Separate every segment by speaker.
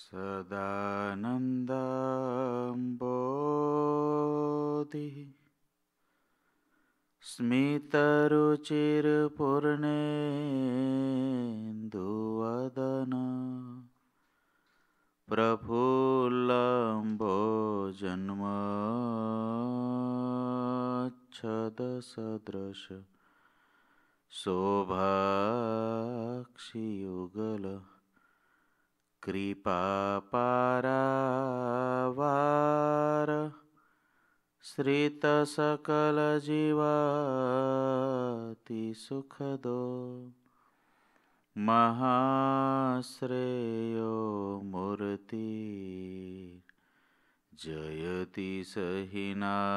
Speaker 1: સદાનંદબોધિ સ્મિતરુચિરપૂર્ણેન્દુવદન પ્રફુલ્લંબોજન્મચ્છદસદૃશ શોભાક્ષિયુગલ કૃપાપારાવાર શ્રિતસકલજીવાતિ સુખદો મહાશ્રેયો મૂર્તિ જયતિ સહિ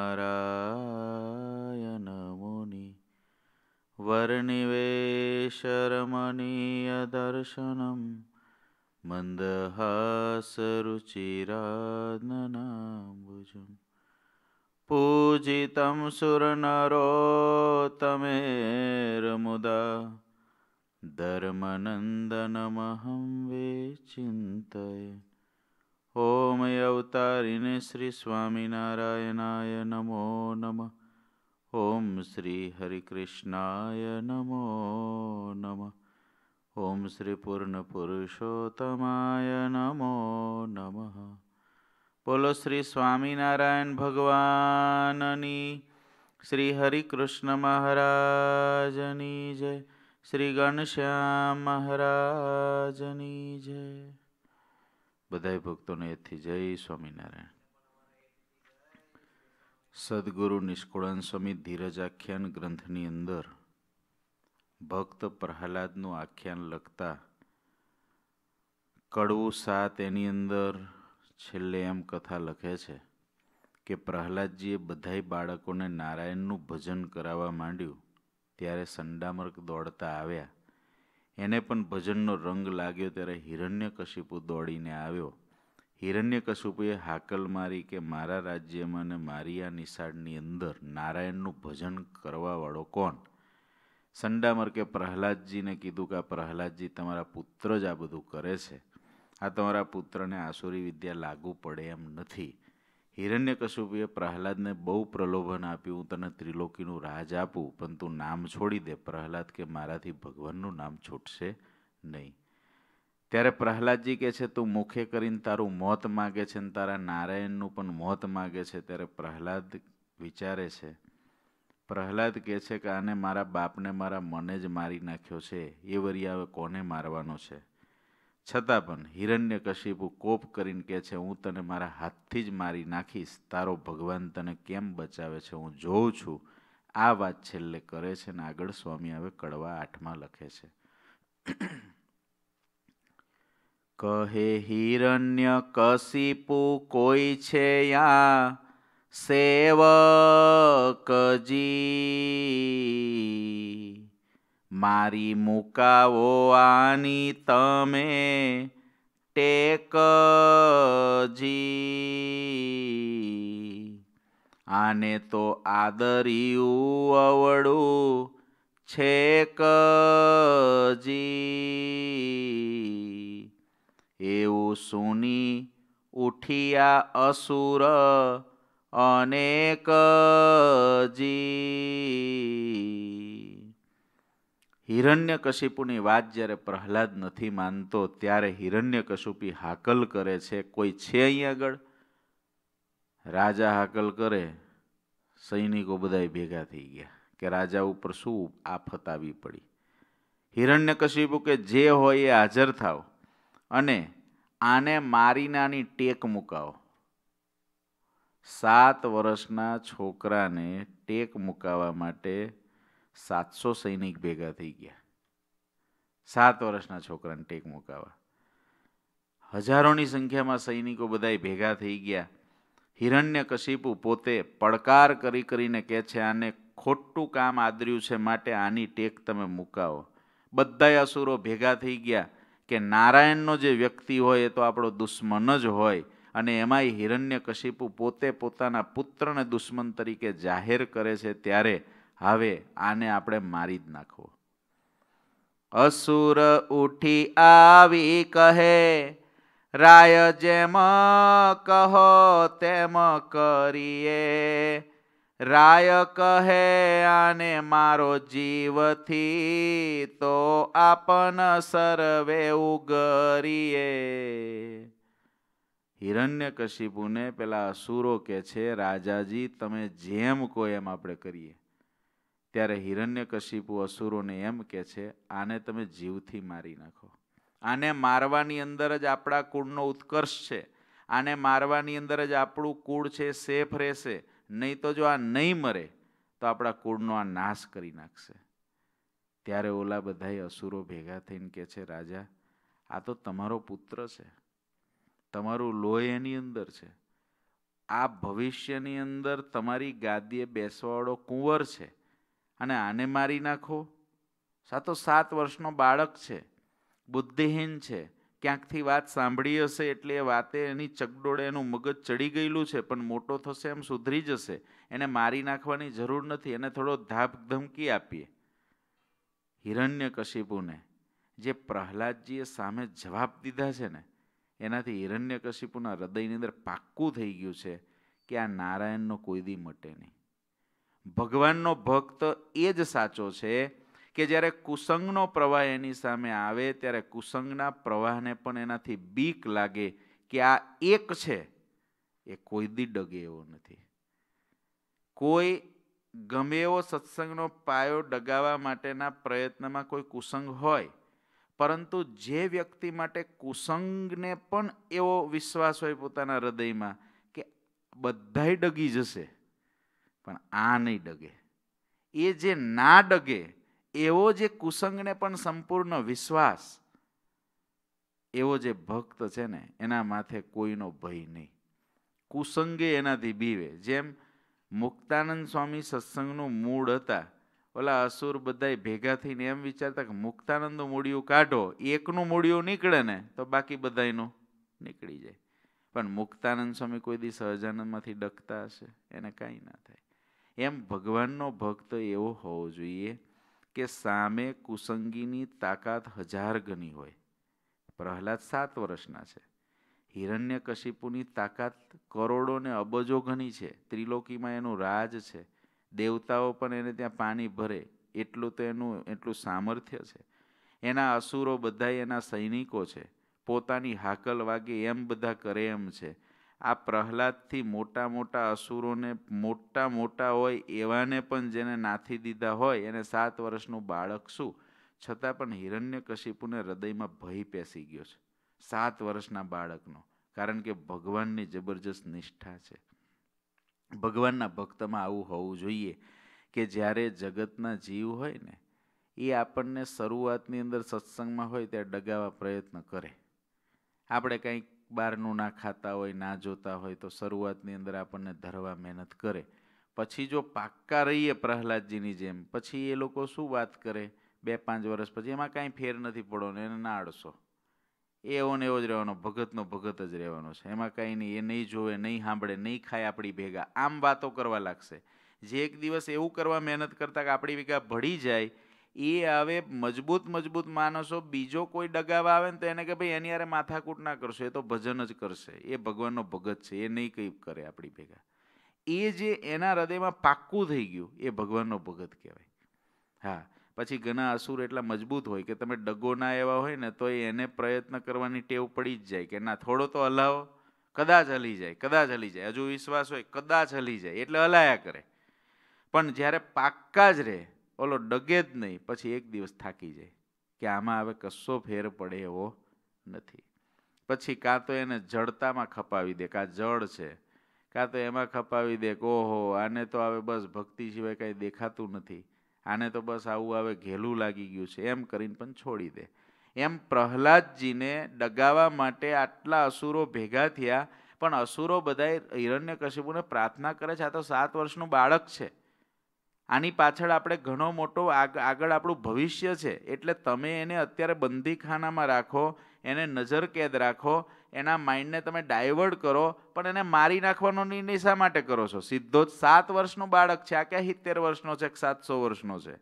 Speaker 1: નારાયણ મુનિ વર્ણિવેશરમણીયદર્શનમ મંદહાસરુચિરાનનાંબુજમ પૂજિतं સુરનરોત્તમેર્મુદા ધર્મનંદનમહં વિચિંતયે ઓમ અવતારિણે શ્રી સ્વામિનારાયણાય નમો નમઃ. ઓમ શ્રી હરિકૃષ્ણાય નમો નમઃ. ઓમ શ્રી પૂર્ણ પુરુષોત્તમાય નમો નમઃ. બોલો શ્રી સ્વામિનારાયણ ભગવાનની, શ્રી હરિકૃષ્ણ મહારાજની જય, શ્રી ઘનશ્યામ મહારાજની જય. બધાય ભક્તોને એથી જય સ્વામિનારાયણ. સદગુરુ નિષ્કુળાન સ્વામી ધીરજ આખ્યાન ગ્રંથની અંદર ભક્ત પ્રહલાદનું આખ્યાન લખતા કડવું 7 એની અંદર છેલ્લે એમ કથા લખે છે કે પ્રહલાદજીએ બધાય બાળકોને નારાયણનું ભજન કરાવવા માંડ્યું ત્યારે સંડામર્ક દોડતા આવ્યા. એને પણ ભજનનો રંગ લાગ્યો ત્યારે હિરણ્યકશિપુ દોડીને આવ્યો. હિરણ્યકશિપુએ હાકલ મારી કે મારા રાજ્યમાં ને મારી આ નિશાળની અંદર નારાયણનું ભજન કરવાવાળો કોણ? સંડામર્કે પ્રહલાદજીને કીધું કે આ પ્રહલાદજી તમારા પુત્ર જ આ બધું કરે છે, આ તમારા પુત્રને આસુરી વિદ્યા લાગુ પડે એમ નથી. હિરણ્યકશિપુએ પ્રહલાદને બહુ પ્રલોભન આપ્યું, હું તને ત્રિલોકીનું રાજ આપું પણ તું નામ છોડી દે. પ્રહલાદ કે મારાથી ભગવાનનું નામ છૂટશે નહીં. ત્યારે પ્રહલાદજી કહે છે તું મુખે કરીને તારું મોત માગે છે ને તારા નારાયણનું પણ મોત માગે છે. ત્યારે પ્રહલાદ વિચારે છે, પ્રહલાદ કહે છે કે આને મારા બાપને મારા મને જ મારી નાખ્યો છે, એ વરી હવે કોને મારવાનો છે? છતાં પણ હિરણ્યકશિપુ કોપ કરીને કહે છે હું તને મારા હાથથી જ મારી નાખીશ, તારો ભગવાન તને કેમ બચાવે છે હું જોઉં છું. આ વાત છેલ્લે કરે છે ને આગળ સ્વામી હવે કડવા 8માં લખે છે. કહે હિરણ્યકશિપુ કોઈ છે યા સેવકજી, મારી મુકાવો આની તમે ટેકજી, આને તો આદર્યું અવળું છેકજી. એવું સુની ઉઠિયા અસુર અનેકજી. હિરણ્યકશિપુની વાત જ્યારે પ્રહલાદ નથી માનતો ત્યારે હિરણ્યકશિપુ હાકલ કરે છે કોઈ છે અહીં આગળ? રાજા હાકલ કરે, સૈનિકો બધાય ભેગા થઈ ગયા કે રાજા ઉપર શું આફત આવી પડી. હિરણ્યકશિપુ કે જે હોય એ હાજર થાવ અને આને મારીને આની ટેક મુકાવો. 7 વર્ષના છોકરાને ટેક મુકાવવા માટે 700 સૈનિક ભેગા થઈ ગયા. 7 વર્ષના છોકરાને ટેક મુકાવવા હજારોની સંખ્યામાં સૈનિકો બધાય ભેગા થઈ ગયા. હિરણ્યકશિપુ પોતે પડકાર કરીને કહે છે આને ખોટું કામ આદર્યું છે માટે આની ટેક તમે મુકાવો. બધાય અસુરો ભેગા થઈ ગયા કે નારાયણનો જે વ્યક્તિ હોય એ તો આપણો દુશ્મન જ હોય, અને એમાંય હિરણ્યકશિપુ પોતે પોતાના પુત્રને દુશ્મન તરીકે જાહેર કરે છે. ત્યારે હવે આને આપણે મારી જ નાખવો. અસુર ઉઠી આવી કહે રાય જેમ કહો તેમ કરીએ. રાય કહે આને મારો જીવથી, તો આપન સર્વે ઉગરીએ. હિરણ્યકશિપુને પેલા અસુરો કે છે, રાજાજી તમે જેમ કહો એમ આપણે કરીએ. ત્યારે હિરણ્યકશિપુ અસુરોને એમ કે છે, આને તમે જીવથી મારી નાખો. આને મારવાની અંદર જ આપણા કુળનો ઉત્કર્ષ છે. આને મારવાની અંદર જ આપણું કુળ છે સેફ રહેશે. નહીં તો જો આ નહીં મરે તો આપણા કુળનો આ નાશ કરી નાખશે. ત્યારે ઓલા બધાય અસુરો ભેગા થઈને કે છે, રાજા આ તો તમારો પુત્ર છે, તમારું લોહી એની અંદર છે. આ ભવિષ્યની અંદર તમારી ગાદીએ બેસવાવાળો કુંવર છે અને આને મારી નાખો. આ તો 7 વર્ષનો બાળક છે, બુદ્ધિહીન છે. ક્યાંકથી વાત સાંભળી હશે એટલે એ વાતે એની ચકડોળે એનું મગજ ચડી ગયેલું છે, પણ મોટો થશે એમ સુધરી જશે. એને મારી નાખવાની જરૂર નથી, એને થોડો ધાક ધમકી આપીએ. હિરણ્યકશિપુને જે પ્રહલાદજીએ સામે જવાબ દીધા છે ને, એનાથી હિરણ્યકશિપુના હૃદયની અંદર પાક્કું થઈ ગયું છે કે આ નારાયણનો કોઈ દી મટે નહીં. ભગવાનનો ભક્ત એ જ સાચો છે કે જ્યારે કુસંગનો પ્રવાહ એની સામે આવે ત્યારે કુસંગના પ્રવાહને પણ એનાથી બીક લાગે કે આ એક છે એ કોઈ દી ડગે એવો નથી. કોઈ ગમે એવો સત્સંગનો પાયો ડગાવવા માટેના પ્રયત્નમાં કોઈ કુસંગ હોય, પરંતુ જે વ્યક્તિ માટે કુસંગને પણ એવો વિશ્વાસ હોય પોતાના હૃદયમાં કે બધાય ડગી જશે પણ આ નહીં ડગે, એ જે ના ડગે એવો જે કુસંગને પણ સંપૂર્ણ વિશ્વાસ, એવો જે ભક્ત છે ને એના માથે કોઈનો ભય નહીં. કુસંગે એનાથી બીવે. જેમ મુક્તાનંદ સ્વામી સત્સંગનું મૂળ હતા, ઓલા અસુર બધાય ભેગા થઈને એમ વિચારતા કે મુક્તાનંદનું મૂળિયું કાઢો, એકનું મૂળિયું નીકળે ને તો બાકી બધાયનું નીકળી જાય. પણ મુક્તાનંદ સ્વામી કોઈ દી સહજાનંદમાંથી ડકતા હશે? એને કાંઈ ના થાય. એમ ભગવાનનો ભક્ત એવો હોવો જોઈએ કે સામે કુસંગીની તાકાત 1000 ગણી હોય. પ્રહલાદ 7 વર્ષના છે. હિરણ્યકશિપુની તાકાત કરોડો ને અબજો ગણી છે. ત્રિલોકીમાં એનું રાજ છે. દેવતાઓ પણ એને ત્યાં પાણી ભરે એટલું તો એટલું સામર્થ્ય છે. એના અસુરો બધા એના સૈનિકો છે. પોતાની હાકલ વાગે એમ બધા કરે એમ છે. આ પ્રહલાદથી મોટા મોટા અસુરોને મોટા હોય એવાને પણ જેને નાથી દીધા હોય, એને 7 વર્ષનું બાળક શું, છતાં પણ હિરણ્યકશિપુને હૃદયમાં ભય પેસી ગયો છે 7 વર્ષના બાળકનો. કારણ કે ભગવાનની જબરજસ્ત નિષ્ઠા છે. ભગવાનના ભક્તમાં આવું હોવું જોઈએ કે જ્યારે જગતના જીવ હોય ને એ આપણને શરૂઆતની અંદર સત્સંગમાં હોય ત્યારે ડગાવવા પ્રયત્ન કરે. આપણે કંઈક બહારનું ના ખાતા હોય, ના જોતા હોય તો શરૂઆતની અંદર આપણને ધરવા મહેનત કરે. પછી જો પાક્કા રહીએ પ્રહલાદજીની જેમ, પછી એ લોકો શું વાત કરે 2-5 વર્ષ પછી, એમાં કાંઈ ફેર નથી પડવાનો, એને ના અડશો, એવો ને એવો જ રહેવાનો, ભગતનો ભગત જ રહેવાનો છે. એમાં કાંઈ નહીં, એ નહીં જોવે, નહીં સાંભળે, નહીં ખાય આપણી ભેગા, આમ વાતો કરવા લાગશે. જે એક દિવસ એવું કરવા મહેનત કરતા કે આપણી ભેગા ભળી જાય, એ હવે મજબૂત માણસો બીજો કોઈ ડગાવા આવે ને તો એને કે ભાઈ એની યારે માથાકૂટ ના કરશો, એ તો ભજન જ કરશે, એ ભગવાનનો ભગત છે, એ નહીં કંઈ કરે આપણી ભેગા. એ જે એના હૃદયમાં પાક્કું થઈ ગયું એ ભગવાનનો ભગત કહેવાય. હા, પછી ઘણા અસુર એટલા મજબૂત હોય કે તમે ડગો ના એવા હોય ને તો એને પ્રયત્ન કરવાની ટેવ પડી જ જાય કે ના થોડો તો હલાવો, કદાચ હલી જાય, હજુ વિશ્વાસ હોય કદાચ હલી જાય એટલે હલાયા કરે. પણ જ્યારે પાક્કા જ રહે, ઓલો ડગે જ નહીં, પછી એક દિવસ થાકી જાય કે આમાં હવે કશો ફેર પડે એવો નથી. પછી કાં તો એને જડતામાં ખપાવી દે કે આ જડ છે, કાં તો એમાં ખપાવી દે કે ઓહો આને તો હવે બસ ભક્તિ સિવાય કાંઈ દેખાતું નથી, આને તો બસ આવું હવે ઘેલું લાગી ગયું છે, એમ કરીને પણ છોડી દે. એમ પ્રહલાદજીને ડગાવવા માટે આટલા અસુરો ભેગા થયા, પણ અસુરો બધાય હિરણ્યકશિપુને પ્રાર્થના કરે છે, આ તો 7 વર્ષનું બાળક છે, આની પાછળ આપણે ઘણો મોટો આગળ આપણું ભવિષ્ય છે, એટલે તમે એને અત્યારે બંદીખાનામાં રાખો, એને નજર કેદ રાખો, એના માઇન્ડને તમે ડાયવર્ટ કરો, પણ એને મારી નાખવાનો નિર્ણય શા માટે કરો છો? સીધો જ 7 વર્ષનું બાળક છે, આ ક્યાં 70 વર્ષનો છે કે 700 વર્ષનો છે?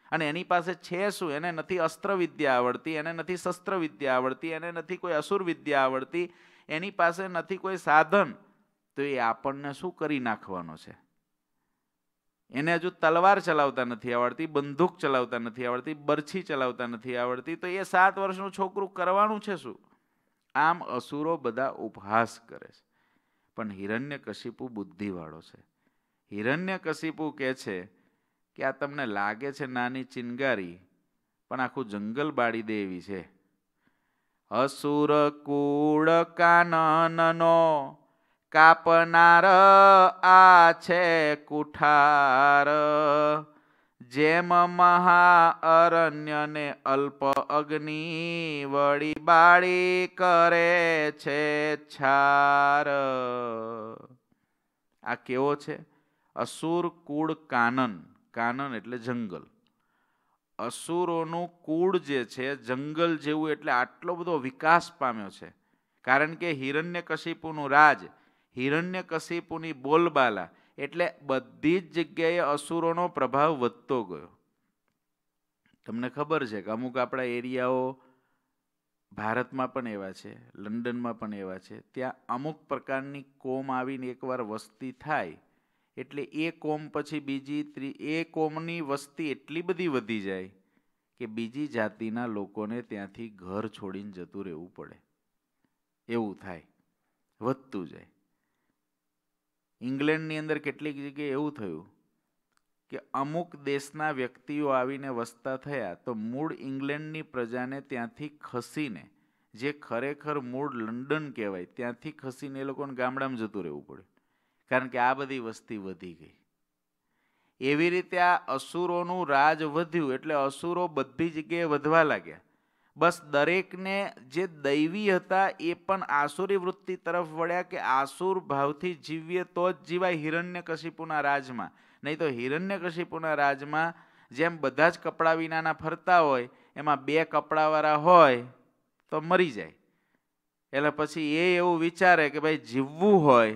Speaker 1: અને એની પાસે છે શું? એને નથી અસ્ત્ર વિદ્યા આવડતી, એને નથી શસ્ત્ર વિદ્યા આવડતી, એને નથી કોઈ અસુર વિદ્યા આવડતી, એની પાસે નથી કોઈ સાધન, તો એ આપણને શું કરી નાખવાનો છે? એને હજુ તલવાર ચલાવતા નથી આવડતી, બંદૂક ચલાવતા નથી આવડતી, બરછી ચલાવતા નથી આવડતી, તો એ 7 વર્ષનું છોકરું કરવાનું છે શું? આમ અસુરો બધા ઉપહાસ કરે છે. પણ હિરણ્યકશિપુ બુદ્ધિવાળો છે. હિરણ્યકશિપુ કહે છે કે આ તમને લાગે છે નાની ચિનગારી, પણ આખું જંગલ બાળી દે એવી છે. અસુર કુળ કાનનનો કાપનાર આ છે કુઠાર, જેમ મહાઅરણ્યને અલ્પ અગ્નિ વળી બાળી કરે છે છાર. આ કેવો છે? અસુર કુળ કાનન, કાનન એટલે જંગલ. અસુરોનું કુળ જે છે જંગલ જેવું, એટલે આટલો બધો વિકાસ પામ્યો છે. કારણ કે હિરણ્યકશિપુનું રાજ, હિરણ્યકશિપુની બોલબાલા, એટલે બધી જ જગ્યાએ અસુરોનો પ્રભાવ વધતો ગયો. તમને ખબર છે કે અમુક આપણા એરિયાઓ ભારતમાં પણ એવા છે, લંડનમાં પણ એવા છે, ત્યાં અમુક પ્રકારની કોમ આવીને એકવાર વસ્તી થાય એટલે એ કોમ પછી બીજી એ કોમની વસ્તી એટલી બધી વધી જાય કે બીજી જાતિના લોકોને ત્યાંથી ઘર છોડીને જતું રહેવું પડે. એવું થાય, વધતું જાય. ઇંગ્લેન્ડની અંદર કેટલીક જગ્યાએ એવું થયું કે અમુક દેશના વ્યક્તિઓ આવીને વસતા થયા, તો મૂળ ઇંગ્લેન્ડની પ્રજાને ત્યાંથી ખસીને, જે ખરેખર મૂળ લંડન કહેવાય, ત્યાંથી ખસીને એ લોકોને ગામડામાં જતું રહેવું પડ્યું. કારણ કે આ બધી વસ્તી વધી ગઈ. એવી રીતે આ અસુરોનું રાજ વધ્યું, એટલે અસુરો બધી જગ્યાએ વધવા લાગ્યા. બસ દરેકને જે દૈવી હતા એ પણ આસુરી વૃત્તિ તરફ વળ્યા કે આસુર ભાવથી જીવીએ તો જ જીવાય હિરણ્યકશિપુના રાજમાં. નહીં તો હિરણ્યકશિપુના રાજમાં જેમ બધા જ કપડા વિનાના ફરતા હોય, એમાં 2 કપડાવાળા હોય તો મરી જાય. એટલે પછી એ એવું વિચારે કે ભાઈ જીવવું હોય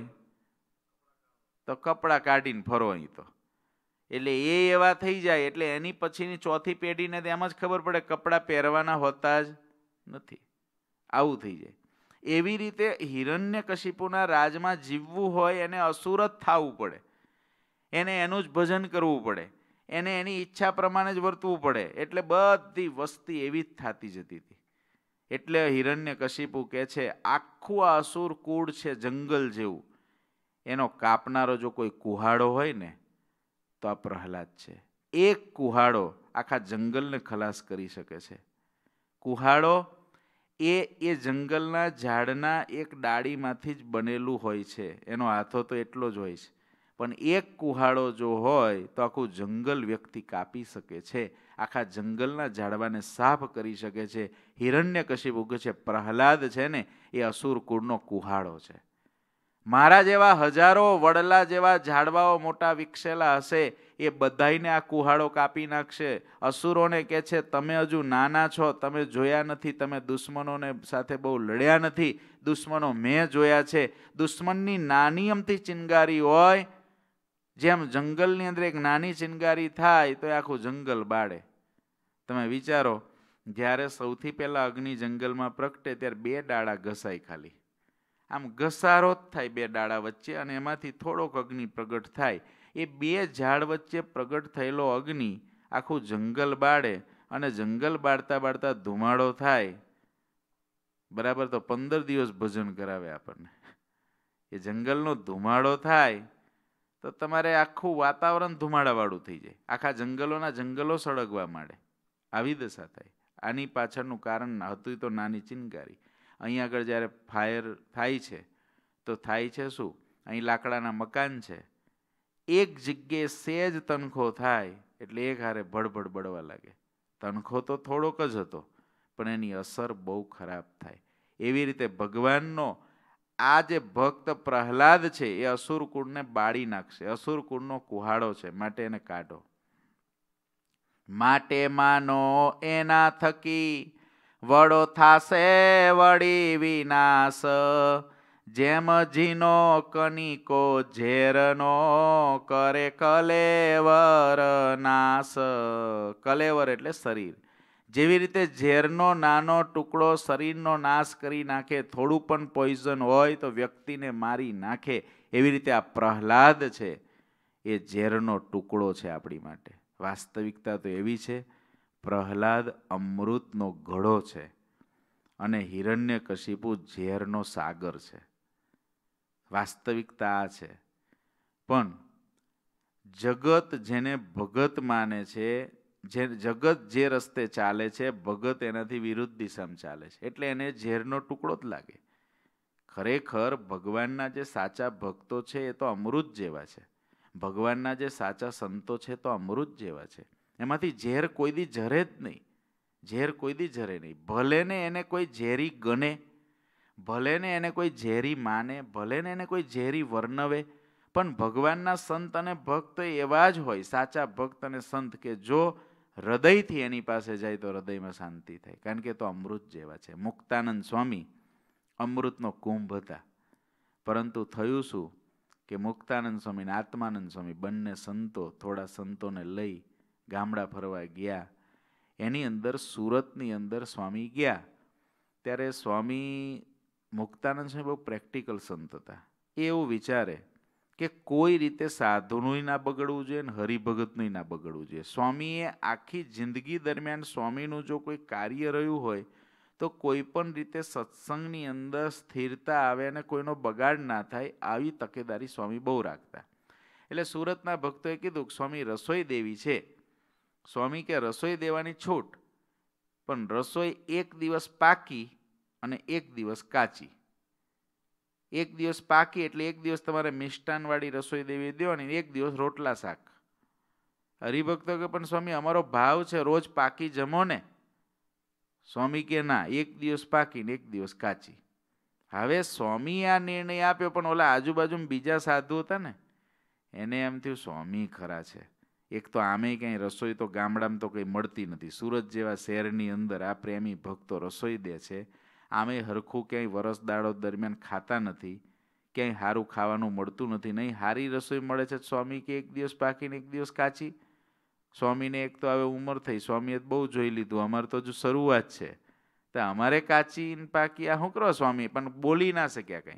Speaker 1: તો કપડાં કાઢીને ફરો અહીં તો. એટલે એ એવા થઈ જાય, એટલે એની પછીની ચોથી પેઢીને એમ જ ખબર પડે કપડાં પહેરવાના હોતા જ નથી. આવું થઈ જાય. એવી રીતે હિરણ્યકશિપુના રાજમાં જીવવું હોય એને અસુર જ થવું પડે, એને એનું જ ભજન કરવું પડે, એને એની ઈચ્છા પ્રમાણે જ વર્તવું પડે. એટલે બધી વસ્તી એવી જ થતી જતી હતી. એટલે હિરણ્યકશિપુ કહે છે આખું આ અસુર કુળ છે જંગલ જેવું, એનો કાપનારો જો કોઈ કુહાડો હોય ને તો આ પ્રહલાદ છે. એક કુહાડો આખા જંગલને ખલાસ કરી શકે છે. કુહાડો એ જંગલના ઝાડના એક ડાળીમાંથી જ બનેલું હોય છે, એનો હાથો તો એટલો જ હોય છે, પણ એક કુહાડો જો હોય તો આખું જંગલ વ્યક્તિ કાપી શકે છે, આખા જંગલના ઝાડવાને સાફ કરી શકે છે. હિરણ્યકશિપુ કહે છે પ્રહલાદ છે ને એ અસુર કુળનો કુહાડો છે. મારા જેવા હજારો વડલા જેવા ઝાડવાઓ મોટા વિકસેલા હશે, એ બધાઈને આ કુહાડો કાપી નાખશે. અસુરોને કહે છે તમે હજુ નાના છો, તમે જોયા નથી, તમે દુશ્મનોને સાથે બહુ લડ્યા નથી, દુશ્મનો મેં જોયા છે. દુશ્મનની નાની અમથી ચિનગારી હોય, જેમ જંગલની અંદર એક નાની ચિનગારી થાય તો એ આખું જંગલ બાળે. તમે વિચારો, જ્યારે સૌથી પહેલા અગ્નિ જંગલમાં પ્રગટે ત્યારે 2 ડાળા ઘસાય, ખાલી આમ ઘસારો જ થાય 2 ડાળા વચ્ચે, અને એમાંથી થોડોક અગ્નિ પ્રગટ થાય. એ 2 ઝાડ વચ્ચે પ્રગટ થયેલો અગ્નિ આખું જંગલ બાળે, અને જંગલ બાળતા બાળતા ધુમાડો થાય. બરાબર, તો 15 દિવસ ભજન કરાવે આપણને. એ જંગલનો ધુમાડો થાય તો તમારે આખું વાતાવરણ ધુમાડાવાળું થઈ જાય, આખા જંગલોના જંગલો સળગવા માંડે. આવી દશા થાય. આની પાછળનું કારણ હતું તો નાની ચિનગારી. અહીં આગળ જ્યારે ફાયર થાય છે તો થાય છે શું? અહીં લાકડાના મકાન છે, એક જગ્યાએ સેજ તણખો થાય એટલે એક હારે ભડભડ બળવા લાગે. તણખો તો થોડોક જ હતો, પણ એની અસર બહુ ખરાબ થાય. એવી રીતે ભગવાનનો આ જે ભક્ત પ્રહલાદ છે એ અસુર કુળને બાળી નાખશે. અસુર કુળનો કુહાડો છે, માટે એને કાઢો. માટે માનો એના થકી વડો થાશે વળી વિનાશ, જેમ જીનો કનિકો ઝેરનો કરે કલેવર નાશ. કલેવર એટલે શરીર. જેવી રીતે ઝેરનો નાનો ટુકડો શરીરનો નાશ કરી નાખે, થોડું પણ પોઈઝન હોય તો વ્યક્તિને મારી નાખે, એવી રીતે આ પ્રહલાદ છે એ ઝેરનો ટુકડો છે આપણી માટે. વાસ્તવિકતા તો એવી છે, પ્રહલાદ અમૃતનો ઘડો છે અને હિરણ્યકશિપુ ઝેરનો સાગર છે. વાસ્તવિકતા આ છે. પણ જગત જેને ભગત માને છે, જગત જે રસ્તે ચાલે છે, ભગત એનાથી વિરુદ્ધ દિશામાં ચાલે છે, એટલે એને ઝેરનો ટુકડો જ લાગે. ખરેખર ભગવાનના જે સાચા ભક્તો છે એ તો અમૃત જેવા છે. ભગવાનના જે સાચા સંતો છે તો અમૃત જેવા છે. એમાંથી ઝેર કોઈ દી ઝરે જ નહીં. ઝેર કોઈ દી ઝરે નહીં. ભલે ને એને કોઈ ઝેરી ગણે, ભલે ને એને કોઈ ઝેરી માને, ભલે ને એને કોઈ ઝેરી વર્ણવે, પણ ભગવાનના સંત અને ભક્ત એવા જ હોય, સાચા ભક્ત અને સંત, કે જો હૃદયથી એની પાસે જાય તો હૃદયમાં શાંતિ થાય, કારણ કે તો અમૃત જેવા છે. મુક્તાનંદ સ્વામી અમૃતનો કુંભ હતા, પરંતુ થયું શું કે મુક્તાનંદ સ્વામી અને આત્માનંદ સ્વામી બંને સંતો થોડા સંતોને લઈ ગામડા ફરવા ગયા. એની અંદર સુરતની અંદર સ્વામી ગયા ત્યારે સ્વામી મુક્તાનંદ સ્વામી બહુ પ્રેક્ટિકલ સંત હતા. એ એવું વિચારે કે કોઈ રીતે સાધુનું ના બગડવું જોઈએ ને હરિભગતનું ના બગડવું જોઈએ. સ્વામીએ આખી જિંદગી દરમિયાન સ્વામીનું જો કોઈ કાર્ય રહ્યું હોય તો કોઈ પણ રીતે સત્સંગની અંદર સ્થિરતા આવે અને કોઈનો બગાડ ના થાય, આવી તકેદારી સ્વામી બહુ રાખતા. એટલે સુરતના ભક્તોએ કીધું કે સ્વામી રસોઈ દેવી છે. સ્વામી કે રસોઈ દેવાની છૂટ, પણ રસોઈ એક દિવસ પાકી અને એક દિવસ કાચી. એક દિવસ પાકી એટલે એક દિવસ તમારે મિષ્ટાનવાળી રસોઈ દેવી દેવાની, એક દિવસ રોટલા શાક. હરિભક્તો કે પણ સ્વામી અમારો ભાવ છે રોજ પાકી જમો ને. સ્વામી કે ના, એક દિવસ પાકી ને એક દિવસ કાચી. હવે સ્વામી આ નિર્ણય આપ્યો, પણ ઓલા આજુબાજુમાં બીજા સાધુ હતા ને, એને એમ થયું સ્વામી ખરા છે. એક તો આમે કંઈ રસોઈ તો ગામડામાં તો કંઈ મળતી નથી. સુરત જેવા શહેરની અંદર આ પ્રેમી ભક્તો રસોઈ દે છે. આમે હરખું ક્યાંય વરસ દાડો દરમિયાન ખાતા નથી, ક્યાંય સારું ખાવાનું મળતું નથી. નહીં સારી રસોઈ મળે છે. સ્વામી કે એક દિવસ પાકી ને એક દિવસ કાચી. સ્વામીને એક તો હવે ઉંમર થઈ, સ્વામીએ બહુ જોઈ લીધું, અમારે તો હજુ શરૂઆત છે, તો અમારે કાચી ને પાકી આ શું કરો સ્વામી? પણ બોલી ના શક્યા કંઈ.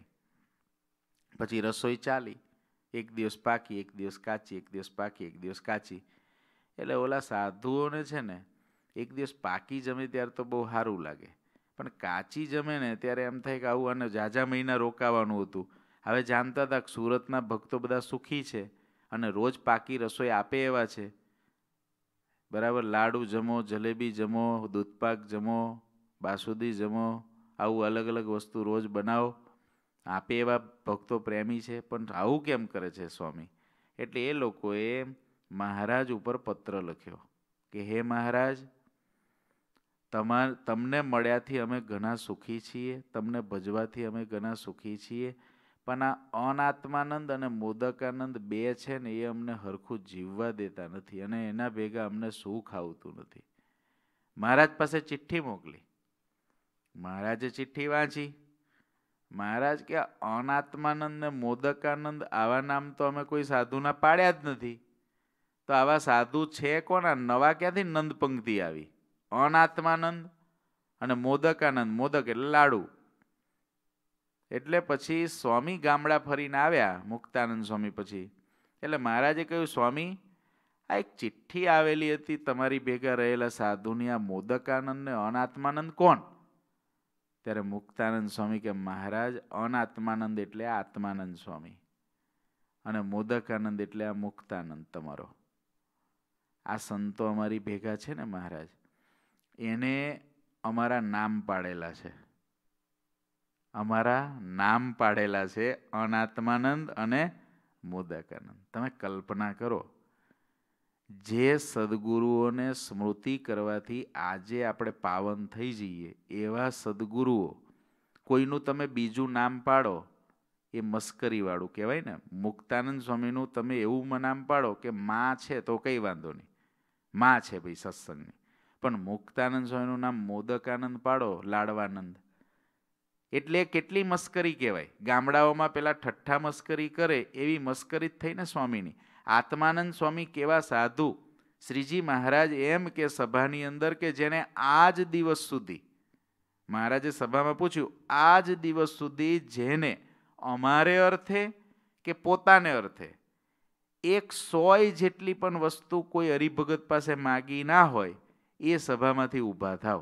Speaker 1: પછી રસોઈ ચાલી, એક દિવસ પાકી એક દિવસ કાચી, એક દિવસ પાકી એક દિવસ કાચી. એટલે ઓલા સાધુઓને છે ને એક દિવસ પાકી જમે ત્યારે તો બહુ સારું લાગે, પણ કાચી જમે ને ત્યારે એમ થાય કે આવું આને જાજા મહિના રોકાવાનું હતું. હવે જાણતા હતા કે સુરતના ભક્તો બધા સુખી છે અને રોજ પાકી રસોઈ આપે એવા છે. બરાબર, લાડુ જમો, જલેબી જમો, દૂધપાક જમો, બાસુદી જમો, આવું અલગ અલગ વસ્તુ રોજ બનાવો, આપે એવા ભક્તો પ્રેમી છે. પણ આવું કેમ કરે છે સ્વામી? એટલે એ લોકોએ મહારાજ ઉપર પત્ર લખ્યો કે હે મહારાજ, તમને મળ્યાથી અમે ઘણા સુખી છીએ, તમને ભજવાથી અમે ઘણા સુખી છીએ, પણ આ અનાત્માનંદ અને મોદકાનંદ બે છે ને એ અમને હરખું જીવવા દેતા નથી અને એના ભેગા અમને સુખ આવતું નથી. મહારાજ પાસે ચિઠ્ઠી મોકલી. મહારાજે ચિઠ્ઠી વાંચી. મહારાજ કે અનાત્માનંદ ને મોદકાનંદ આવા નામ તો અમે કોઈ સાધુના પાડ્યા જ નથી, તો આવા સાધુ છે કોના? નવા ક્યાંથી નંદ પંક્તિ આવી? અનાત્માનંદ અને મોદકાનંદ, મોદક એટલે લાડુ. એટલે પછી સ્વામી ગામડા ફરીને આવ્યા, મુક્તાનંદ સ્વામી પછી. એટલે મહારાજે કહ્યું સ્વામી, આ એક ચિઠ્ઠી આવેલી હતી તમારી ભેગા રહેલા સાધુની, આ મોદકાનંદ ને અનાત્માનંદ કોણ? ત્યારે મુક્તાનંદ સ્વામી કે મહારાજ, અનાત્માનંદ એટલે આત્માનંદ સ્વામી અને મોદકાનંદ એટલે આ મુક્તાનંદ તમારો. આ સંતો અમારી ભેગા છે ને મહારાજ, એને અમારા નામ પાડેલા છે, અમારા નામ પાડેલા છે, અનાત્માનંદ અને મોદકાનંદ. તમે કલ્પના કરો, જે સદગુરુઓને સ્મૃતિ કરવાથી આજે આપણે પાવન થઈ જઈએ, એવા સદગુરુઓ કોઈનું તમે બીજું નામ પાડો એ મસ્કરીવાળું કહેવાય ને. મુક્તાનંદ સ્વામીનું તમે એવું નામ પાડો કે માં છે તો કંઈ વાંધો નહીં, માં છે ભાઈ સત્સંગની, પણ મુક્તાનંદ સ્વામીનું નામ મોદકાનંદ પાડો, લાડવાનંદ, એટલે કેટલી મસ્કરી કહેવાય. ગામડાઓમાં પેલા ઠઠ્ઠા મસ્કરી કરે એવી મસ્કરી જ થઈ ને સ્વામીની. આત્માનંદ સ્વામી કેવા સાધુ. શ્રીજી મહારાજ એમ કે સભાની અંદર કે જેને આજ દિવસ સુધી, મહારાજે સભામાં પૂછ્યું, આજ દિવસ સુધી જેને અમારે અર્થે કે પોતાને અર્થે 100 જેટલી પણ વસ્તુ કોઈ હરિભગત પાસે માગી ના હોય એ સભામાંથી ઊભા થાવ.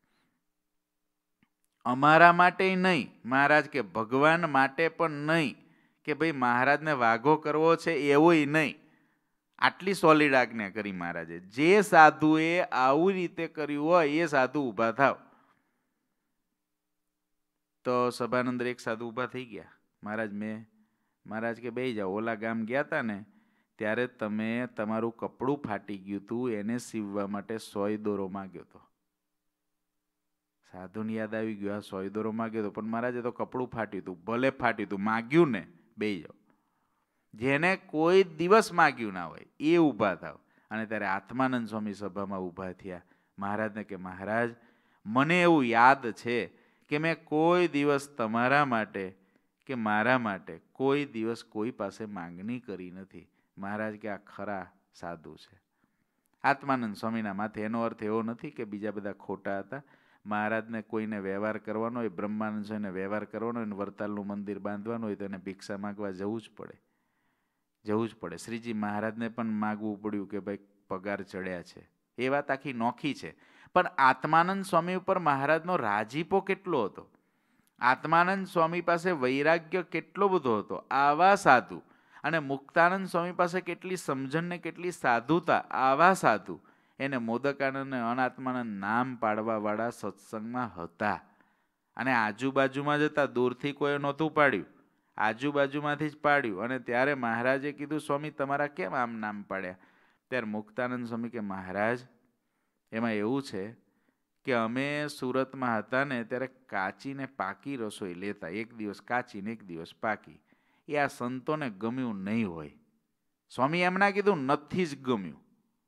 Speaker 1: અમારા માટે નહીં, મહારાજ કે ભગવાન માટે પણ નહીં, કે ભાઈ મહારાજને વાઘો કરવો છે એવોય નહીં. આટલી સોલિડ આજ્ઞા કરી મહારાજે. જે સાધુએ આવું રીતે કર્યું હોય એ સાધુ ઊભા થાવ. તો સભાની અંદર એક સાધુ ઊભા થઈ ગયા. મહારાજ કે બેહી જાઓ. ઓલા ગામ ગયા હતા ને ત્યારે તમે તમારું કપડું ફાટી ગયું હતું એને સીવવા માટે 100 દોરો માગ્યો હતો. સાધુને યાદ આવી ગયું, આ 100 દોરો માગ્યો હતો, પણ મહારાજે તો કપડું ફાટ્યું હતું. ભલે ફાટ્યું હતું, માગ્યું ને, બેહી જાઓ. જેને કોઈ દિવસ માગ્યું ના હોય એ ઊભા થાવ. અને ત્યારે આત્માનંદ સ્વામી સભામાં ઊભા થયા. મહારાજને કે મહારાજ મને એવું યાદ છે કે મેં કોઈ દિવસ તમારા માટે કે મારા માટે કોઈ દિવસ કોઈ પાસે માંગણી કરી નથી. મહારાજ કે આ ખરા સાધુ છે. આત્માનંદ સ્વામીના માથે એનો અર્થ એવો નથી કે બીજા બધા ખોટા હતા. મહારાજને કોઈને વ્યવહાર કરવાનો હોય, બ્રહ્માનંદ સ્વામીને વ્યવહાર કરવાનો હોય, વરતાલનું મંદિર બાંધવાનું હોય તો એને ભિક્ષા માગવા જવું જ પડે. શ્રીજી મહારાજને પણ માગવું પડ્યું કે ભાઈ પગાર ચડ્યા છે. એ વાત આખી નોખી છે. પણ આત્માનંદ સ્વામી ઉપર મહારાજનો રાજીપો કેટલો હતો. આત્માનંદ સ્વામી પાસે વૈરાગ્ય કેટલો બધો હતો. આવા સાધુ. અને મુક્તાનંદ સ્વામી પાસે કેટલી સમજણ ને કેટલી સાધુતા. આવા સાધુ એને મોદકાનંદ અને અનાત્માનંદ નામ પાડવા વાળા સત્સંગમાં હતા. અને આજુબાજુમાં જતા, દૂરથી કોઈ નહોતું પાડ્યું, આજુબાજુમાંથી જ પાડ્યું. અને ત્યારે મહારાજે કીધું સ્વામી તમારા કેમ આમ નામ પાડ્યા? ત્યારે મુક્તાનંદ સ્વામી કે મહારાજ એમાં એવું છે કે અમે સુરતમાં હતા ને ત્યારે કાચી ને પાકી રસોઈ લેતા. એક દિવસ કાચી ને એક દિવસ પાકી. એ આ સંતોને ગમ્યું નહીં હોય. સ્વામી એમ ના કીધું નથી જ ગમ્યું.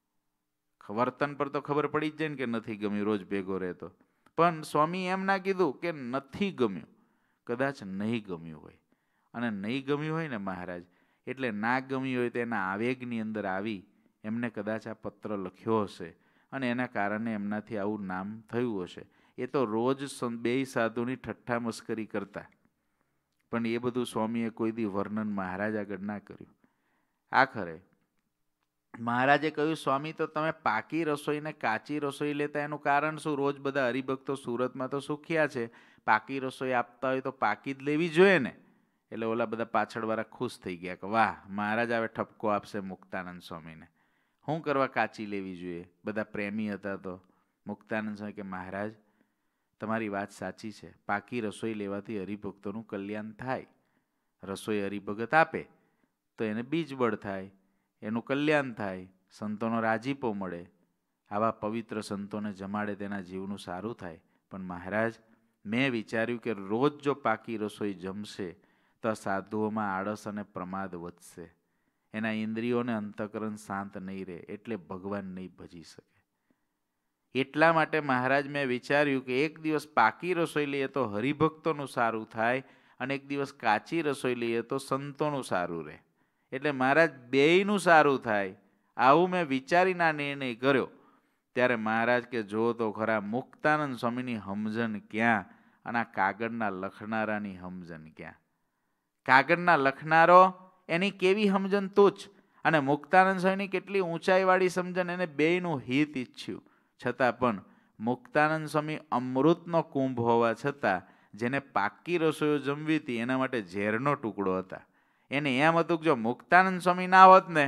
Speaker 1: વર્તન પર તો ખબર પડી જ જાય ને કે નથી ગમ્યું, રોજ ભેગો રહેતો. પણ સ્વામી એમ ના કીધું કે નથી ગમ્યું, કદાચ નહીં ગમ્યું હોય. અને નહીં ગમ્યું હોય ને મહારાજ એટલે ના ગમ્યું હોય તો એના આવેગની અંદર આવી એમને કદાચ આ પત્ર લખ્યો હશે અને એના કારણે એમનાથી આવું નામ થયું હશે. એ તો રોજ બે સાધુની ઠઠ્ઠા મસ્કરી કરતા, પણ એ બધું સ્વામીએ કોઈ દી વર્ણન મહારાજ આગળ ના કર્યું. આખરે મહારાજે કહ્યું સ્વામી તો તમે પાકી રસોઈ ને કાચી રસોઈ લેતા એનું કારણ શું? રોજ બધા હરિભક્તો સુરતમાં તો સુખ્યા છે, પાકી રસોઈ આપતા હોય તો પાકી જ લેવી જોઈએ ને. એટલે ઓલા બધા પાછળવાળા ખુશ થઈ ગયા કે વાહ, મહારાજ હવે ઠપકો આપશે મુક્તાનંદ સ્વામીને. શું કરવા કાચી લેવી જોઈએ? બધા પ્રેમી હતા. તો મુક્તાનંદ સ્વામી કે મહારાજ તમારી વાત સાચી છે. પાકી રસોઈ લેવાથી હરિભક્તોનું કલ્યાણ થાય. રસોઈ હરિભગત આપે તો એને બીજ બળ થાય, એનું કલ્યાણ થાય, સંતોનો રાજીપો મળે. આવા પવિત્ર સંતોને જમાડે તેના જીવનું સારું થાય. પણ મહારાજ મેં વિચાર્યું કે રોજ જો પાકી રસોઈ જમશે તો આ સાધુઓમાં આળસ અને પ્રમાદ વધશે. એના ઇન્દ્રિયોને અંતઃકરણ શાંત નહીં રહે, એટલે ભગવાન નહીં ભજી શકે. એટલા માટે મહારાજ મેં વિચાર્યું કે એક દિવસ પાકી રસોઈ લઈએ તો હરિભક્તોનું સારું થાય અને એક દિવસ કાચી રસોઈ લઈએ તો સંતોનું સારું રહે. એટલે મહારાજ બેયનું સારું થાય આવું મેં વિચારીને આ નિર્ણય કર્યો. ત્યારે મહારાજ કે જો તો ખરા મુક્તાનંદ સ્વામીની સમજણ ક્યાં અને આ કાગળના લખનારાની સમજણ ક્યાં? કાગળના લખનારો એની કેવી સમજણ તુચ્છ અને મુક્તાનંદ સ્વામીની કેટલી ઊંચાઈવાળી સમજણ. એને બેયનું હિત ઈચ્છ્યું છતાં પણ મુક્તાનંદ સ્વામી અમૃતનો કુંભ હોવા છતાં જેને પાકી રસોઈઓ જમવી હતી એના માટે ઝેરનો ટુકડો હતા. એને એમ હતું કે જો મુક્તાનંદ સ્વામી ના હોત ને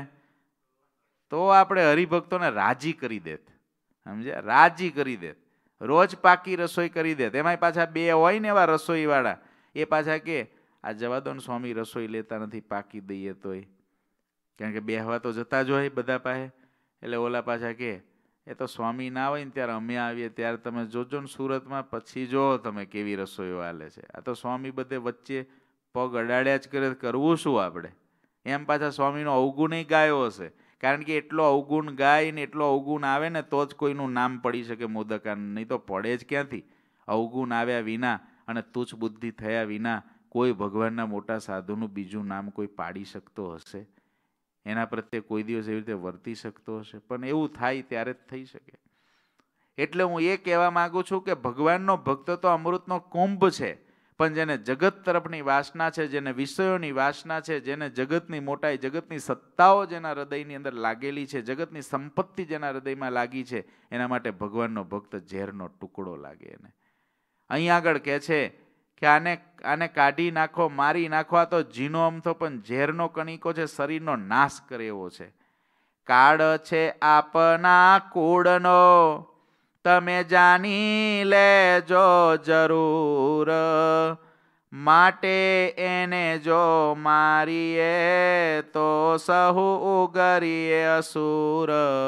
Speaker 1: તો આપણે હરિભક્તોને રાજી કરી દેત. સમજ્યા? રાજી કરી દેત. રોજ પાકી રસોઈ કરી દેત. એમાંય પાછા બે હોય ને એવા રસોઈવાળા, એ પાછા કે આ જવા દો ને સ્વામી, રસોઈ લેતા નથી, પાકી દઈએ તોય. કારણ કે બેહવા તો જતા જ હોય બધા પાસે. એટલે ઓલા પાછા કે એ તો સ્વામી ના હોય ને ત્યારે અમે આવીએ ત્યારે તમે જોજો ને સુરતમાં, પછી જો તમે કેવી રસોઈઓ હાલે છે. આ તો સ્વામી બધે વચ્ચે પગ અડાડ્યા જ કરે, કરવું શું આપણે? એમ પાછા સ્વામીનો અવગુણ ગાયો હશે. કારણ કે એટલો અવગુણ ગાય ને એટલો અવગુણ આવે ને તો જ કોઈનું નામ પડી શકે મોદકાનંદ, નહીં તો પડે જ ક્યાંથી? અવગુણ આવ્યા વિના અને તુચ્છ બુદ્ધિ થયા વિના કોઈ ભગવાનના મોટા સાધુનું બીજું નામ કોઈ પાડી શકતો હશે? એના પ્રત્યે કોઈ દિવસ એવી રીતે વર્તી શકતો હશે? પણ એવું થાય ત્યારે જ થઈ શકે. એટલે હું એ કહેવા માંગુ છું કે ભગવાનનો ભક્ત તો અમૃતનો કુંભ છે, પણ જેને જગત તરફની વાસના છે, જેને વિષયોની વાસના છે, જેને જગતની મોટાઈ, જગતની સત્તાઓ જેના હૃદયની અંદર લાગેલી છે, જગતની સંપત્તિ જેના હૃદયમાં લાગી છે, એના માટે ભગવાનનો ભક્ત ઝેરનો ટુકડો લાગે એને. અહીં આગળ કહે છે કે આને કાઢી નાખો, મારી નાખો, આ તો ઝીણો અમથો પણ ઝેરનો કણિકો છે, શરીરનો નાશ કરે એવો છે. કાળ છે આપના કુળનો, તમે જાણી લેજો જરૂર, માટે એને જો મારીએ તો સહુ ઉગરીએ અસુર.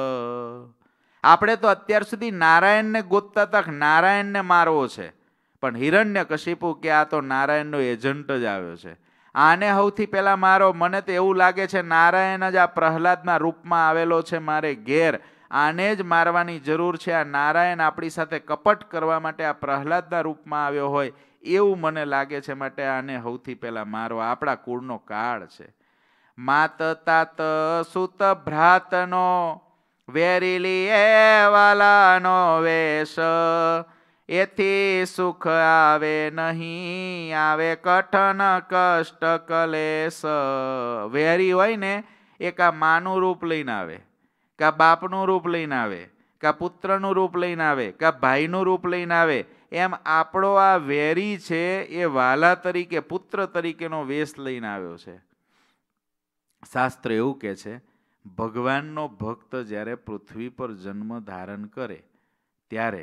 Speaker 1: આપણે તો અત્યાર સુધી નારાયણને ગોતતા હતા, નારાયણને મારવો છે, પણ હિરણ્યકશિપુ કે આ તો નારાયણનો એજન્ટ જ આવ્યો છે, આને સૌથી પહેલા મારો. મને તો એવું લાગે છે નારાયણ જ આ પ્રહલાદના રૂપમાં આવેલો છે મારે ઘેર, આને જ મારવાની જરૂર છે. આ નારાયણ આપણી સાથે કપટ કરવા માટે આ પ્રહલાદના રૂપમાં આવ્યો હોય એવું મને લાગે છે, માટે આને સૌથી પહેલા મારો. આપણા કુળનો કાળ છે. માત તાત સુત ભ્રાતનો, વેરીલી એ વાલાનો વેશ, એથી સુખ આવે નહીં, આવે કઠન કષ્ટ કલેશ. વેરી હોય ને એ કા માનું રૂપ લઈને આવે, કા બાપનું રૂપ લઈને આવે, કા પુત્રનું રૂપ લઈને આવે, કા ભાઈનું રૂપ લઈને આવે. એમ આપણો આ વેરી છે એ વાલા તરીકે, પુત્ર તરીકેનો વેશ લઈને આવ્યો છે. શાસ્ત્ર એવું કહે છે ભગવાનનો ભક્ત જ્યારે પૃથ્વી પર જન્મ ધારણ કરે ત્યારે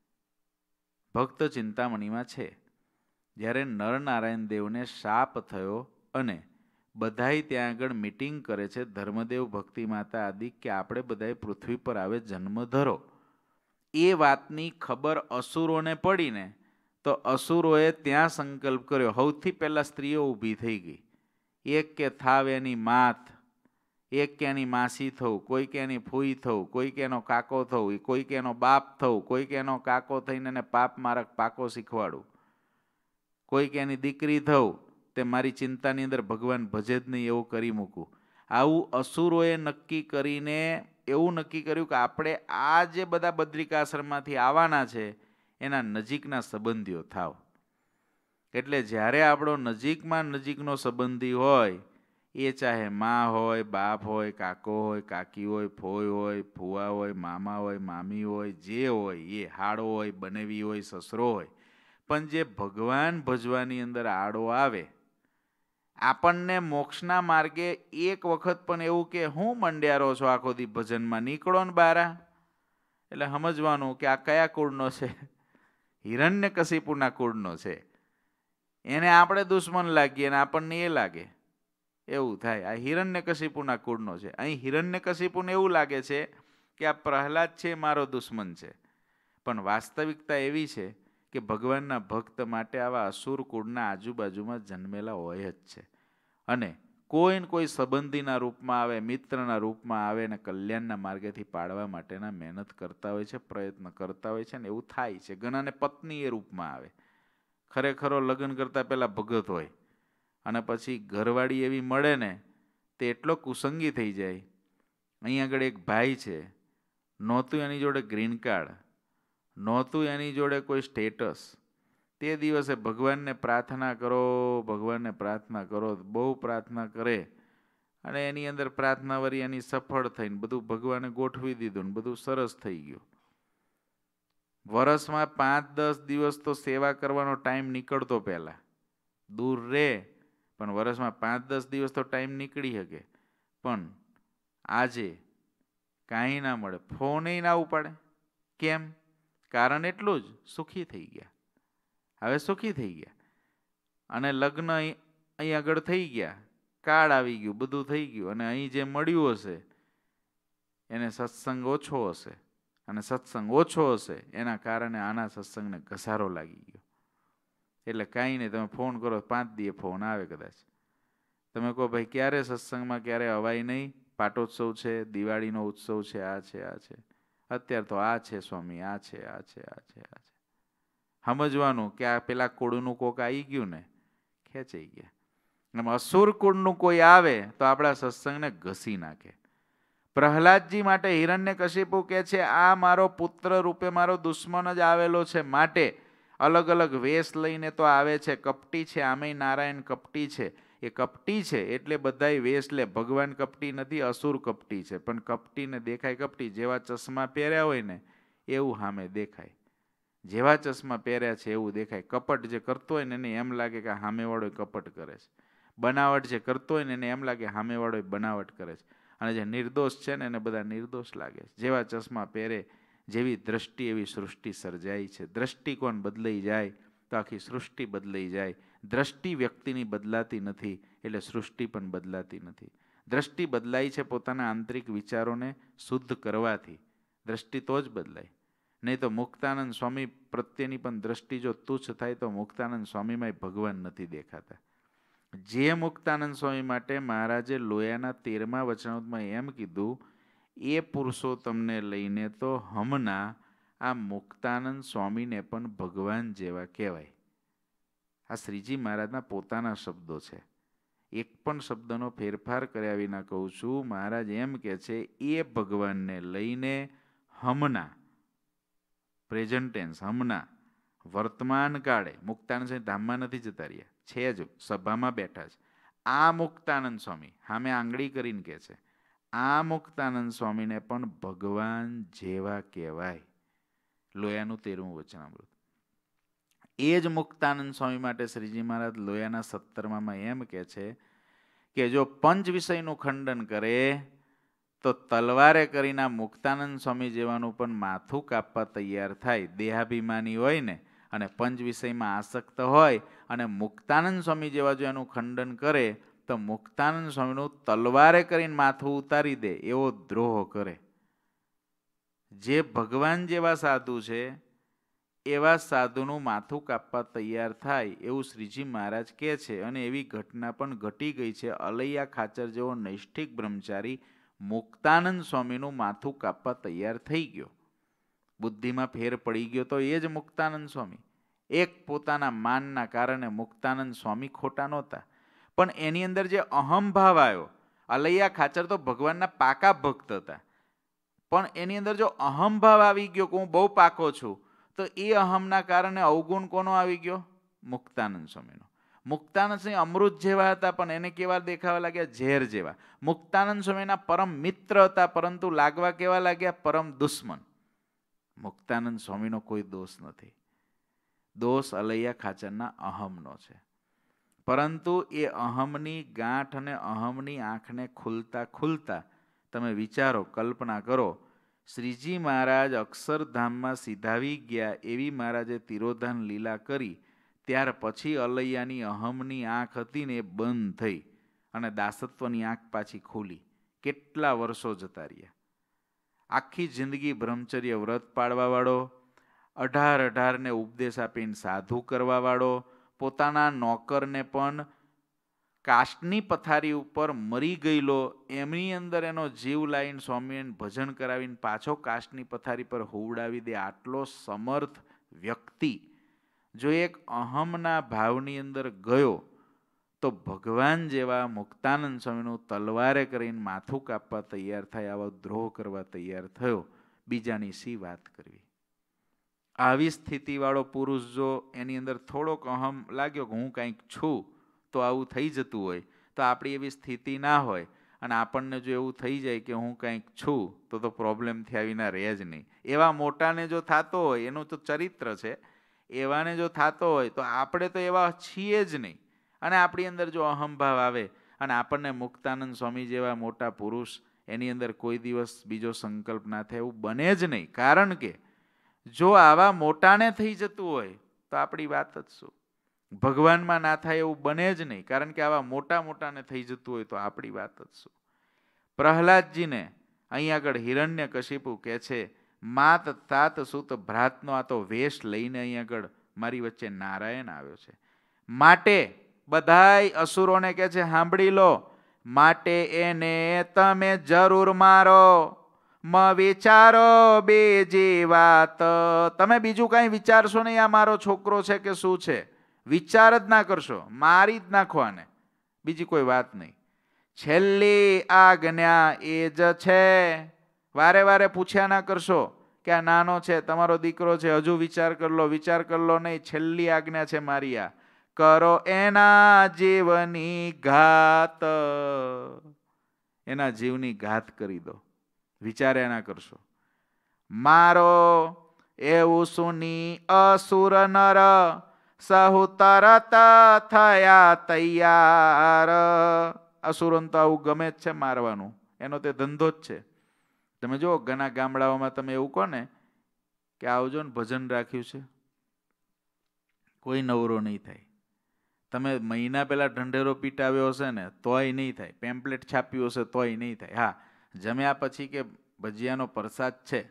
Speaker 1: ભક્ત ચિંતામણીમાં છે, જ્યારે નરનારાયણ દેવને શાપ થયો અને બધાય ત્યાં આગળ મીટિંગ કરે છે, ધર્મદેવ, ભક્તિ માતા આદિ, કે આપણે બધાએ પૃથ્વી પર આવે જન્મ ધરો. એ વાતની ખબર અસુરોને પડીને તો અસુરોએ ત્યાં સંકલ્પ કર્યો. સૌથી પહેલાં સ્ત્રીઓ ઊભી થઈ ગઈ. એક કે થાવ એની માત, એક કે એની માસી થવું, કોઈ કે એની ફૂઈ થવું, કોઈ કે એનો કાકો થવું, કોઈ કે એનો બાપ થવું, કોઈ કે એનો કાકો થઈને એને પાપ મારક પાકો શીખવાડું, કોઈ કે એની દીકરી થવું, તે મારી ચિંતાની અંદર ભગવાન ભજે જ નહીં એવું કરી મૂકું. આવું અસુરોએ નક્કી કરીને એવું નક્કી કર્યું કે આપણે આ જે બધા બદ્રિકાશ્રમમાંથી આવવાના છે એના નજીકના સંબંધીઓ થાવ. એટલે જ્યારે આપણો નજીકમાં નજીકનો સંબંધી હોય, એ ચાહે મા હોય, બાપ હોય, કાકો હોય, કાકી હોય, ફોઈ હોય, ફુવા હોય, મામા હોય, મામી હોય, જે હોય એ, હાડો હોય, બનેવી હોય, સસરો હોય, પણ જે ભગવાન ભજવાની અંદર આડો આવે, આપણને મોક્ષના માર્ગે એક વખત પણ એવું કે હું મંડ્યારો છો આખો દી ભજનમાં, નીકળો ને બારા, એટલે સમજવાનું કે આ કયા કુળનો છે? હિરણ્યકશિપુના કુળનો છે. એને આપણે દુશ્મન લાગીએ અને આપણને એ લાગે, એવું થાય. આ હિરણ્યકશિપુના કુળનો છે. અહીં હિરણ્યકશિપુને એવું લાગે છે કે આ પ્રહલાદ છે મારો દુશ્મન છે, પણ વાસ્તવિકતા એવી છે કે ભગવાનના ભક્ત માટે આવા અસુર કુળના આજુબાજુમાં જન્મેલા હોય જ છે, અને કોઈ ને કોઈ સંબંધીના રૂપમાં આવે, મિત્રના રૂપમાં આવે ને કલ્યાણના માર્ગેથી પાડવા માટેના મહેનત કરતા હોય છે, પ્રયત્ન કરતા હોય છે, ને એવું થાય છે. ઘણાને પત્ની એ રૂપમાં આવે. ખરેખરો લગ્ન કરતાં પહેલાં ભગત હોય અને પછી ઘરવાળી એવી મળે ને તે એટલો કુસંગી થઈ જાય. અહીં આગળ એક ભાઈ છે, નહોતું એની જોડે ગ્રીન કાર્ડ, નહોતું એની જોડે કોઈ સ્ટેટસ, તે દિવસે ભગવાનને પ્રાર્થના કરો, ભગવાનને પ્રાર્થના કરો, બહુ પ્રાર્થના કરે અને એની અંદર પ્રાર્થના વળી એની સફળ થઈને બધું ભગવાને ગોઠવી દીધું ને બધું સરસ થઈ ગયું. વર્ષમાં 5-10 દિવસ તો સેવા કરવાનો ટાઈમ નીકળતો, પહેલાં દૂર રહે પણ વર્ષમાં 5-10 દિવસ તો ટાઈમ નીકળી શકે, પણ આજે કાંઈ ના મળે, ફોને ના ઉપાડે. કેમ? કારણ એટલું જ, સુખી થઈ ગયા. હવે સુખી થઈ ગયા અને લગ્ન અહીં આગળ થઈ ગયા, કાર્ડ આવી ગયું, બધું થઈ ગયું, અને અહીં જે મળ્યું હશે એને સત્સંગ ઓછો હશે, અને સત્સંગ ઓછો હશે એના કારણે આના સત્સંગને ઘસારો લાગી ગયો. એટલે કાંઈ નહીં, તમે ફોન કરો 5 દીએ ફોન આવે કદાચ. તમે કહો ભાઈ ક્યારે સત્સંગમાં, ક્યારે અવાય નહીં, પાટોત્સવ છે, દિવાળીનો ઉત્સવ છે, આ છે, આ છે, અત્યારે તો આ છે સ્વામી, આ છે, આ છે, આ છે, આ છે. સમજવાનું કે આ પેલા કુળનું કોક આવી ગયું ને, ખેંચાઈ ગયા. એમ અસુર કુળનું કોઈ આવે તો આપણા સત્સંગને ઘસી નાખે. પ્રહલાદજી માટે હિરણ્યકશિપુ કહે છે આ મારો પુત્ર રૂપે મારો દુશ્મન જ આવેલો છે, માટે અલગ અલગ વેશ લઈને તો આવે છે, કપટી છે, આમેય નારાયણ કપટી છે. એ કપટી છે એટલે બધાય વેશ લે. ભગવાન કપટી નથી, અસુર કપટી છે, પણ કપટીને દેખાય કપટી. જેવા ચશ્મા પહેર્યા હોય ને એવું સામે દેખાય, જેવા ચશ્મા પહેર્યા છે એવું દેખાય. કપટ જે કરતો હોય ને એને એમ લાગે કે સામેવાળો કપટ કરે છે. બનાવટ જે કરતો હોય ને એને એમ લાગે સામેવાળો બનાવટ કરે છે. અને જે નિર્દોષ છે ને એને બધા નિર્દોષ લાગે છે. જેવા ચશ્મા પહેરે જેવી દ્રષ્ટિ એવી સૃષ્ટિ સર્જાય છે. દ્રષ્ટિકોણ બદલાઈ જાય તો આખી સૃષ્ટિ બદલાઈ જાય. દ્રષ્ટિ વ્યક્તિની બદલાતી નથી એટલે સૃષ્ટિ પણ બદલાતી નથી. દ્રષ્ટિ બદલાય છે પોતાના આંતરિક વિચારોને શુદ્ધ કરવાથી. દ્રષ્ટિ તો જ બદલાય. નહીં તો મુક્તાનંદ સ્વામી પ્રત્યેની પણ દ્રષ્ટિ જો તુચ્છ થાય તો મુક્તાનંદ સ્વામીમાં ભગવાન નથી દેખાતા. જે મુક્તાનંદ સ્વામી માટે મહારાજે લોયાના 13મા વચનામૃતમાં એમ કીધું, એ પુરુષોત્તમને લઈને તો હમણાં આ મુક્તાનંદ સ્વામીને પણ ભગવાન જેવા કહેવાય. આ શ્રીજી મહારાજના પોતાના શબ્દો છે. એક પણ શબ્દનો ફેરફાર કર્યા વિના કહું છું. મહારાજ એમ કહે છે એ ભગવાનને લઈને હમણાં, પ્રેઝન્ટ ટેન્સ, હમણાં વર્તમાન કાળે, મુક્તાનંદ સ્વામી ધામમાં નથી જતા રહ્યા, છે જ સભામાં બેઠા છે. આ મુક્તાનંદ સ્વામી સામે આંગળી કરીને કહે છે આ મુક્તાનંદ સ્વામીને પણ ભગવાન જેવા કહેવાય. લોયાનું 13મું વચનામૃત. એ જ મુક્તાનંદ સ્વામી માટે શ્રીજી મહારાજ લોયાના 17માં એમ કહે છે કે જો પંચ વિષયનું ખંડન કરે તો તલવારે કરીને મુક્તાનંદ સ્વામી જેવાનું પણ માથું કાપવા તૈયાર થાય. દેહાભિમાની હોય ને અને પંચ વિષયમાં આસક્ત હોય અને મુક્તાનંદ સ્વામી જેવા જો એનું ખંડન કરે તો મુક્તાનંદ સ્વામીનું તલવારે કરીને માથું ઉતારી દે એવો દ્રોહ કરે. જે ભગવાન જેવા સાધુ છે એવા સાધુનું માથું કાપવા તૈયાર થાય એવું શ્રીજી મહારાજ કહે છે. અને એવી ઘટના પણ ઘટી ગઈ છે. અલૈયા ખાચર જેવો નૈષ્ઠિક બ્રહ્મચારી મુક્તાનંદ સ્વામીનું માથું કાપવા તૈયાર થઈ ગયો. બુદ્ધિમાં ફેર પડી ગયો તો એ જ મુક્તાનંદ સ્વામી. એક પોતાના માનના કારણે મુક્તાનંદ સ્વામી ખોટા નહોતા, પણ એની અંદર જે અહમભાવ આવ્યો. અલૈયા ખાચર તો ભગવાનના પાકા ભક્ત હતા, પણ એની અંદર જો અહમભાવ આવી ગયો કે હું બહુ પાકો છું, તો એ અહમના કારણે અવગુણ કોનો આવી ગયો? મુક્તાનંદ સ્વામીનો. મુક્તાનંદ સ્વામી અમૃત જેવા હતા પણ એને કેવા દેખાવા લાગ્યા? ઝેર જેવા. મુક્તાનંદ સ્વામીના પરમ મિત્ર હતા પરંતુ લાગવા કેવા લાગ્યા? પરમ દુશ્મન. મુક્તાનંદ સ્વામીનો કોઈ દોષ નથી. દોષ અલૈયા ખાચરના અહમનો છે. પરંતુ એ અહમની ગાંઠ અને અહમની આંખને ખુલતા ખુલતા તમે વિચારો, કલ્પના કરો, શ્રીજી મહારાજ અક્ષરધામમાં સીધાવી ગયા એવી મહારાજે તિરોધાન લીલા કરી, ત્યાર પછી અલૈયાની અહમની આંખ હતી ને એ બંધ થઈ અને દાસત્વની આંખ પાછી ખુલી. કેટલા વર્ષો જતા રહ્યા. આખી જિંદગી બ્રહ્મચર્ય વ્રત પાળવાવાળો, 18 ઉપદેશ આપીને સાધુ કરવાવાળો, પોતાના નોકરને પણ કાષ્ટની પથારી ઉપર મરી ગયેલો એમની અંદર એનો જીવ લાવીને સ્વામીને ભજન કરાવીને પાછો કાષ્ટની પથારી પર હોવડાવી દે આટલો સમર્થ વ્યક્તિ જો એક અહમના ભાવની અંદર ગયો તો ભગવાન જેવા મુક્તાનંદ સ્વામીનું તલવારે કરીને માથું કાપવા તૈયાર થાય, આવો દ્રોહ કરવા તૈયાર થયો, બીજાની શી વાત કરવી. આવી સ્થિતિવાળો પુરુષ જો એની અંદર થોડોક અહમ લાગ્યો કે હું કંઈક છું તો આવું થઈ જતું હોય, તો આપણી એવી સ્થિતિ ના હોય અને આપણને જો એવું થઈ જાય કે હું કંઈક છું તો પ્રોબ્લેમ થયા વિના રહે જ નહીં. એવા મોટાને જો થતો હોય, એનું તો ચરિત્ર છે, એવાને જો થતો હોય તો આપણે તો એવા છીએ જ નહીં. અને આપણી અંદર જો અહમભાવ આવે અને આપણને મુક્તાનંદ સ્વામી જેવા મોટા પુરુષ એની અંદર કોઈ દિવસ બીજો સંકલ્પ ના થાય એવું બને જ નહીં. કારણ કે જો આવા મોટાને થઈ જતું હોય તો આપણી વાત જ શું? ભગવાનમાં ના થાય એવું બને જ નહીં. કારણ કે આવા મોટાને થઈ જતું હોય તો આપણી વાત જ શું? પ્રહલાદજીને અહીં આગળ હિરણ્યકશિપુ કહે છે માત તાત સુત ભ્રાતનો આ તો વેશ લઈને અહીં આગળ મારી વચ્ચે નારાયણ આવ્યો છે. માટે બધાય અસુરોને કહે છે સાંભળી લો, માટે એને તમે જરૂર મારો. વિચારો બેજી વાત. તમે બીજું કાંઈ વિચારશો નહીં, આ મારો છોકરો છે કે શું છે, વિચાર જ ના કરશો, મારી જ નાખો આને, બીજી કોઈ વાત નહીં. છેલ્લી આજ્ઞા એ જ છે. વારે વારે પૂછ્યા ના કરશો કે આ નાનો છે, તમારો દીકરો છે, હજુ વિચાર કર લો નહીં. છેલ્લી આજ્ઞા છે મારી આ, કરો એના જીવની ઘાત, એના જીવની ઘાત કરી દો, વિચારે ના કરશો. મારો એવું સુની અસુર નર સહુ તરત થયા તૈયાર. અસુરન તો આવું ગમે જ છે મારવાનું, એનો તે ધંધો જ છે. તમે જો ઘણા ગામડાઓમાં તમે એવું કહો ને કે આવજો ને ભજન રાખ્યું છે, કોઈ નવરો નહીં થાય. તમે મહિના પહેલા ઢંઢેરો પીટાવ્યો હશે ને તોય નહીં થાય, પેમ્પલેટ છાપ્યું હશે તોય નહીં થાય. હા, જમ્યા પછી કે ભજીયાનો પ્રસાદ છે,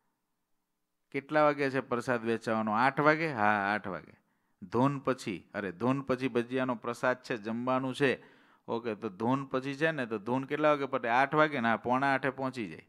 Speaker 1: કેટલા વાગે છે પ્રસાદ વેચાવાનો? 8 વાગે. હા, 8 વાગે. ધૂન પછી ભજીયાનો પ્રસાદ છે, જમવાનું છે. ઓકે, તો ધૂન પછી છે ને, તો ધૂન કેટલા વાગે પટે? 8 વાગે ને? 7:45 પહોંચી જાય.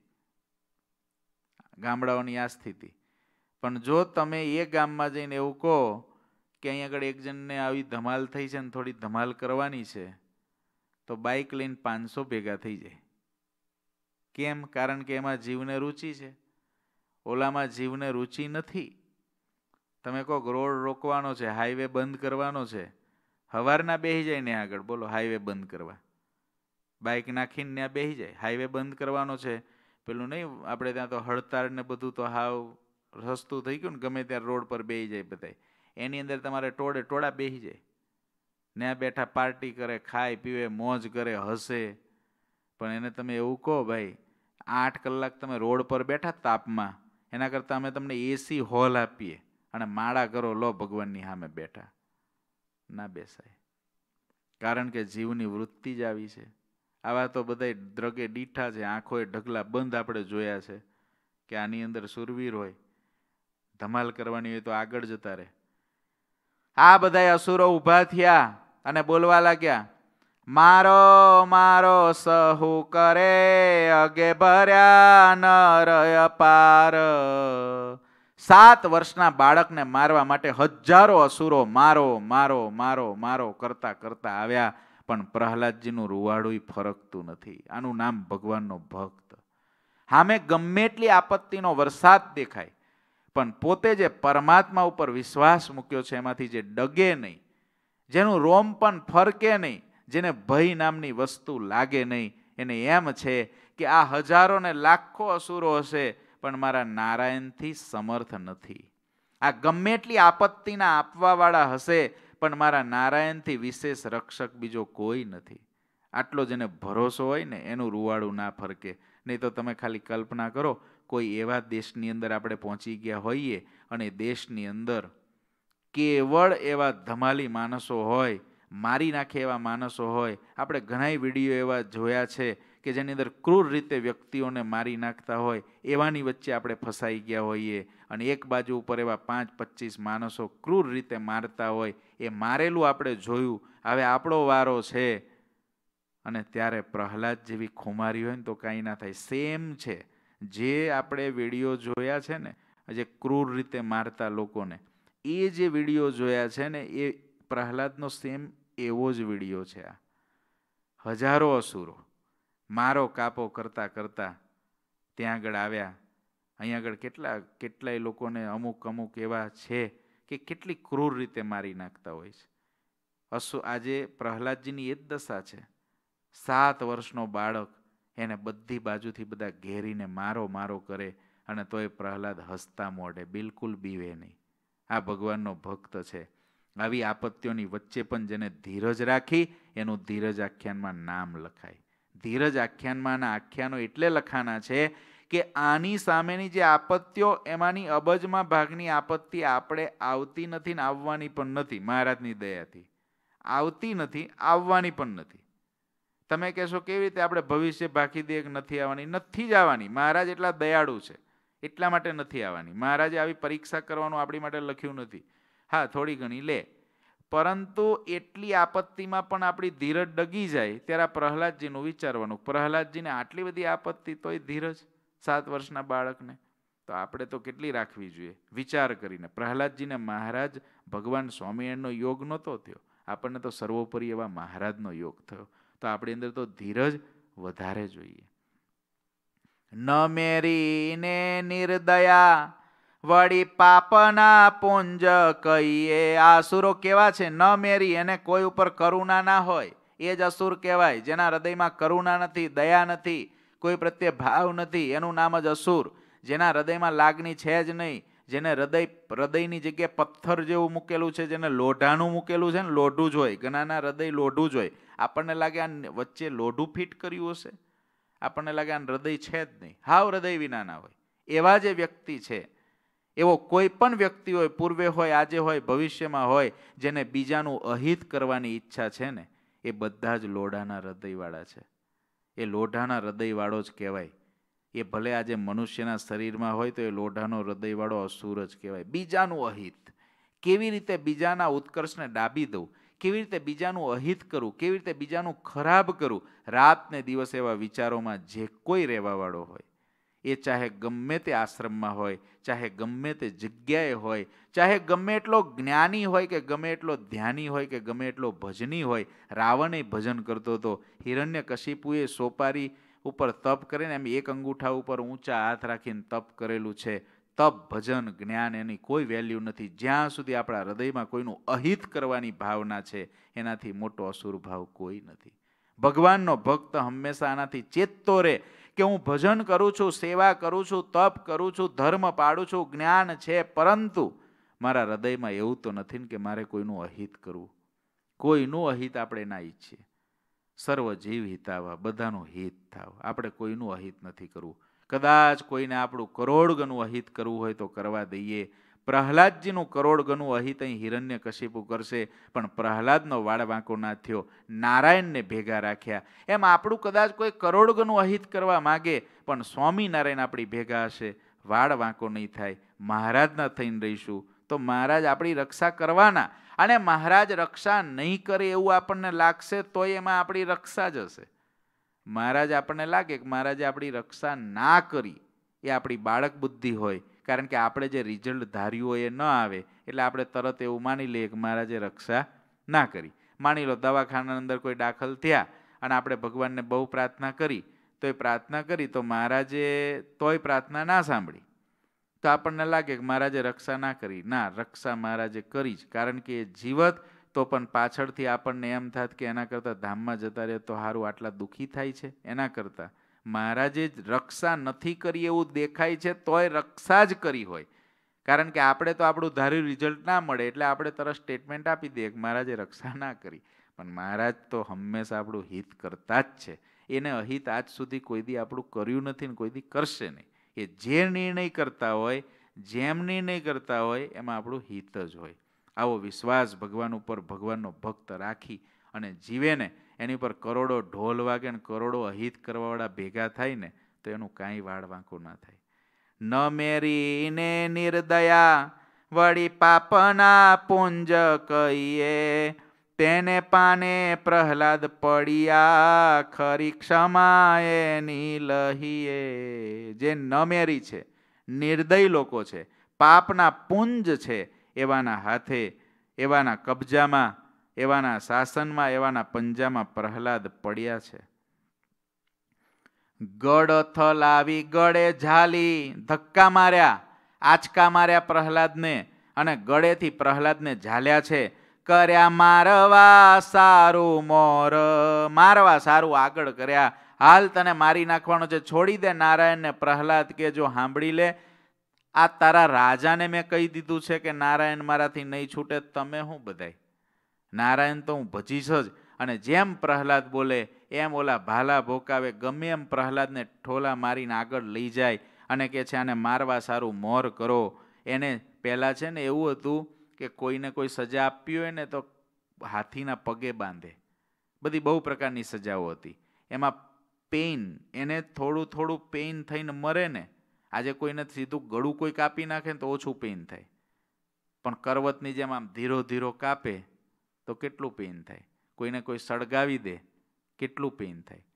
Speaker 1: ગામડાઓની આ સ્થિતિ. પણ જો તમે એ ગામમાં જઈને એવું કહો કે અહીં આગળ એક જણને આવી ધમાલ થઈ છે ને થોડી ધમાલ કરવાની છે, તો બાઇક લઈને 500 ભેગા થઈ જાય. કેમ? કારણ કે એમાં જીવને રુચિ છે, ઓલામાં જીવને રુચિ નથી. તમે કહો રોડ રોકવાનો છે, હાઈવે બંધ કરવાનો છે, હવારના બેસી જાય ને આગળ, બોલો, હાઈવે બંધ કરવા, બાઇક નાખીને ત્યાં બેસી જાય. હાઈવે બંધ કરવાનો છે, પેલું નહીં આપણે ત્યાં તો હડતાળ ને બધું તો હાવ સસ્તું થઈ ગયું ને, ગમે ત્યાં રોડ પર બેસી જાય બધાય. એની અંદર તમારે ટોળા બેસી જાય, ત્યાં બેઠા પાર્ટી કરે, ખાય પીવે, મોજ કરે, હસે. પણ એને તમે એવું કહો ભાઈ 8 કલાક તમે રોડ પર બેઠા તાપમાં, એના કરતાં અમે તમને એસી હોલ આપીએ અને માળા કરો, લો ભગવાનની સામે બેઠા, ના બેસાય. કારણ કે જીવની વૃત્તિ જ આવી છે. આવા તો બધા દ્રગે દીઠા છે, આંખોએ ઢગલા બંધ આપણે જોયા છે કે આની અંદર સુરવીર હોય, ધમાલ કરવાની હોય તો આગળ જતા રહે. આ બધા અસુરો ઊભા થયા અને બોલવા લાગ્યા, મારો મારો સહુ કરે અગે ભર્યા નર અપાર. 7 વર્ષના બાળકને મારવા માટે હજારો અસુરો મારો મારો મારો મારો કરતા કરતા આવ્યા, પણ પ્રહલાદજીનું રૂવાડું ફરકતું નથી. આનું નામ ભગવાનનો ભક્ત. સામે ગમે એટલી આપત્તિનો વરસાદ દેખાય, પણ પોતે જે પરમાત્મા ઉપર વિશ્વાસ મૂક્યો છે એમાંથી જે ડગે નહીં, જેનું રોમ પણ ફરકે નહીં, જેને ભય નામની વસ્તુ લાગે નહીં, એને એમ છે કે આ હજારો ને લાખો અસુરો હશે પણ મારા નારાયણથી સમર્થ નથી. આ ગમે એટલી આપત્તિના આપવાવાળા હશે પણ મારા નારાયણથી વિશેષ રક્ષક બીજો કોઈ નથી. આટલો જેને ભરોસો હોય ને એનું રૂવાડું ના ફરકે. નહીં તો તમે ખાલી કલ્પના કરો, કોઈ એવા દેશની અંદર આપણે પહોંચી ગયા હોઈએ અને દેશની અંદર કેવળ એવા ધમાલી માણસો હોય, મારી નાખે એવા માણસો હોય. આપણે ઘણાય વિડીયો એવા જોયા છે કે જેની અંદર ક્રૂર રીતે વ્યક્તિઓને મારી નાખતા હોય, એવાની વચ્ચે આપણે ફસાઈ ગયા હોઈએ અને એક બાજુ ઉપર એવા 5-25 માણસો ક્રૂર રીતે મારતા હોય, એ મારેલું આપણે જોયું. હવે આપણો વારો છે અને ત્યારે પ્રહલાદ જેવી ખુમારી હોય ને તો કાંઈ ના થાય. સેમ છે જે આપણે વિડીયો જોયા છે ને, જે ક્રૂર રીતે મારતા લોકોને, એ જે વિડીયો જોયા છે ને, એ પ્રહલાદનો સેમ એવો જ વિડીયો છે. આ હજારો અસુરો મારો કાપો કરતા કરતા ત્યાં આગળ આવ્યા. અહીંયા આગળ કેટલાય લોકોને અમુક એવા છે કે કેટલી ક્રૂર રીતે મારી નાખતા હોય છે. આજે પ્રહલાદજીની એ જ દશા છે. 7 વર્ષનો બાળક, એને બધી બાજુથી બધા ઘેરીને મારો મારો કરે અને તોય પ્રહલાદ હસતા મોઢે, બિલકુલ બીવે નહીં. આ ભગવાનનો ભક્ત છે. આવી આપત્તિઓની વચ્ચે પણ જેને ધીરજ રાખી એનું ધીરજ આખ્યાનમાં નામ લખાય. ધીરજ આખ્યાનમાંના આખ્યાનો એટલે લખાના છે કે આની સામેની જે આપત્તિઓ, એમાંની અબજમાં ભાગની આપત્તિ આપણે આવતી નથી ને આવવાની પણ નથી. મહારાજની દયાથી આવતી નથી, આવવાની પણ નથી. તમે કહેશો કેવી રીતે આપણે ભવિષ્ય ભાખી દે, નથી આવવાની? નથી જ આવવાની. મહારાજ એટલા દયાળુ છે એટલા માટે નથી આવવાની. મહારાજે આવી પરીક્ષા કરવાનું આપણી માટે લખ્યું નથી. હા, થોડી ઘણી લે, પરંતુ એટલી આપત્તિમાં પણ આપણી ધીરજ ડગી જાય ત્યારે પ્રહલાદજીનું વિચારવાનું. પ્રહલાદજીને આટલી બધી આપત્તિ તોય ધીરજ.
Speaker 2: 7 વર્ષના બાળકને? તો આપણે તો કેટલી રાખવી જોઈએ વિચાર કરીને. પ્રહલાદજીને મહારાજ ભગવાન સ્વામિનારાયણનો યોગ નહોતો થયો, આપણને તો સર્વોપરી એવા મહારાજનો યોગ થયો. તો આપણી અંદર તો ધીરજ વધારે જોઈએ. ન મેરીને નિર્દયા વળી પાપના પુંજ કહીએ. આ અસુરો કેવા છે? ન મેરી, એને કોઈ ઉપર કરુણા ના હોય એ જ અસુર કહેવાય. જેના હૃદયમાં કરુણા નથી, દયા નથી, કોઈ પ્રત્યે ભાવ નથી, એનું નામ જ અસુર. જેના હૃદયમાં લાગણી છે જ નહીં, જેને હૃદયની જગ્યાએ પથ્થર જેવું મૂકેલું છે, જેને લોઢાનું મૂકેલું છે ને, લોઢું જ હોય, ઘણાના હૃદય લોઢું જ હોય. આપણને લાગે આ વચ્ચે લોઢું ફિટ કર્યું હશે, આપણને લાગે આ હૃદય છે જ નહીં, હાવ હૃદય વિનાના હોય. એવા જે વ્યક્તિ છે, એવો કોઈ પણ વ્યક્તિ હોય, પૂર્વે હોય, આજે હોય, ભવિષ્યમાં હોય, જેને બીજાનું અહિત કરવાની ઈચ્છા છે ને, એ બધા જ લોઢાના હૃદયવાળા છે. એ લોઢાના હૃદયવાળો જ કહેવાય. એ ભલે આજે મનુષ્યના શરીરમાં હોય તો એ લોઢાનો હૃદયવાળો અસુર જ કહેવાય. બીજાનું અહિત, કેવી રીતે બીજાના ઉત્કર્ષને ડાબી દઉં, કેવી રીતે બીજાનું અહિત કરું, કેવી રીતે બીજાનું ખરાબ કરું, રાત ને દિવસ એવા વિચારોમાં જે કોઈ રહેવાવાળો હોય, એ ચાહે ગમે તે આશ્રમમાં હોય, ચાહે ગમે તે જગ્યાએ હોય, ચાહે ગમે એટલો જ્ઞાની હોય કે ગમે એટલો ધ્યાની હોય કે ગમે એટલો ભજની હોય. રાવણ ભજન કરતો હતો, હિરણ્યકશિપુએ સોપારી ઉપર તપ કરીને એમ એક અંગૂઠા ઉપર ઊંચા હાથ રાખીને તપ કરેલું છે. તપ, ભજન, જ્ઞાન એની કોઈ વેલ્યુ નથી. જ્યાં સુધી આપણા હૃદયમાં કોઈનું અહિત કરવાની ભાવના છે, એનાથી મોટો અસુર ભાવ કોઈ નથી. ભગવાનનો ભક્ત હંમેશા આનાથી ચેતતો રહે કે હું ભજન કરું છું, સેવા કરું છું, તપ કરું છું, ધર્મ પાડું છું, જ્ઞાન છે, પરંતુ મારા હૃદયમાં એવું તો નથી ને કે મારે કોઈનું અહિત કરવું. કોઈનું અહિત આપણે ના ઈચ્છીએ. સર્વ જીવ હિતાવા, બધાનું હિત થાવ. આપણે કોઈનું અહિત નથી કરવું. કદાચ કોઈને આપણું કરોડ ગણું અહિત કરવું હોય તો કરવા દઈએ. પ્રહલાદજીનું કરોડ ગણું અહિત અહીં હિરણ્યકશિપુ કરશે, પણ પ્રહલાદનો વાળ વાંકો ના થયો, નારાયણને ભેગા રાખ્યા. એમ આપણું કદાચ કોઈ કરોડ ગણું અહિત કરવા માગે, પણ સ્વામિનારાયણ આપણી ભેગા હશે, વાળ વાંકો નહીં થાય. મહારાજના થઈને રહીશું તો મહારાજ આપણી રક્ષા કરવાના. અને મહારાજ રક્ષા નહીં કરે એવું આપણને લાગશે તોય એમાં આપણી રક્ષા જ હશે. મહારાજ આપણને લાગે કે મહારાજે આપણી રક્ષા ના કરી, એ આપણી બાળક બુદ્ધિ હોય. કારણ કે આપણે જે રિઝલ્ટ ધાર્યું હોય એ ન આવે એટલે આપણે તરત એવું માની લઈએ કે મહારાજે રક્ષા ના કરી. માની લો દવાખાના અંદર કોઈ દાખલ થયા અને આપણે ભગવાનને બહુ પ્રાર્થના કરી, તો એ પ્રાર્થના કરી તો મહારાજે તોય પ્રાર્થના ના સાંભળી, તો આપણને લાગે કે મહારાજે રક્ષા ના કરી. ના, રક્ષા મહારાજે કરી જ. કારણ કે એ જીવત તો પણ પાછળથી આપણને એમ થાત કે એના કરતાં ધામમાં જતા રહે તો સારું, આટલા દુઃખી થાય છે એના કરતાં મહારાજે જ રક્ષા નથી કરી એવું દેખાય છે તોય રક્ષા જ કરી હોય. કારણ કે આપણે તો આપણું ધાર્યું રિઝલ્ટ ના મળે એટલે આપણે તરત સ્ટેટમેન્ટ આપી દઈએ કે મહારાજે રક્ષા ના કરી. પણ મહારાજ તો હંમેશા આપણું હિત કરતા જ છે. એને અહિત આજ સુધી કોઈ દી આપણું કર્યું નથી ને કોઈ દી કરશે નહીં. એ જે નિર્ણય કરતા હોય, જેમ નિર્ણય કરતા હોય, એમાં આપણું હિત જ હોય. આવો વિશ્વાસ ભગવાન ઉપર ભગવાનનો ભક્ત રાખી અને જીવે ને, એની પર કરોડો ઢોલ વાગે ને કરોડો અહિત કરવાવાળા ભેગા થાય ને, તો એનું કાંઈ વાળ વાંકો ના થાય. ન મેરીને નિર્દયા વળી પાપના પુંજ કહીએ. તેને પાને પ્રહલાદ પડ્યા ખરી ક્ષમા એની લહીએ. જે ન મેરી છે, નિર્દય લોકો છે, પાપના પુંજ છે, એવાના હાથે, એવાના કબજામાં, એવાના શાસનમાં, એવાના પંજામાં પ્રહલાદ પડ્યા છે. ગળ થલાવી ગળે ઝાલી, ધક્કા માર્યા, આંચકા માર્યા પ્રહલાદને અને ગળેથી પ્રહલાદને ઝાલ્યા છે. કર્યા મારવા સારું મોર, મારવા સારું આગળ કર્યા. હાલ તને મારી નાખવાનો છે, છોડી દે નારાયણને. પ્રહલાદ કે જો સાંભળી લે, આ તારા રાજાને મેં કહી દીધું છે કે નારાયણ મારાથી નહીં છૂટે, તમે શું બધાય, નારાયણ તો હું ભજીશ જ. અને જેમ પ્રહલાદ બોલે એમ ઓલા ભાલા ભોકાવે, ગમે એમ પ્રહલાદને ઠોલા મારીને આગળ લઈ જાય અને કે છે આને મારવા સારું મોર કરો. એને પહેલાં છે ને એવું હતું કે કોઈને કોઈ સજા આપવી હોય ને તો હાથીના પગે બાંધે, બધી બહુ પ્રકારની સજાઓ હતી. એમાં પેઇન, એને થોડું થોડું પેઇન થઈને મરે ને. આજે કોઈને સીધું ગળું કોઈ કાપી નાખે ને તો ઓછું પેઇન થાય, પણ કરવતની જેમ આમ ધીરો ધીરો કાપે તો કેટલું પેઇન થાય. કોઈને કોઈ સળગાવી દે કેટલું પેઇન થાય.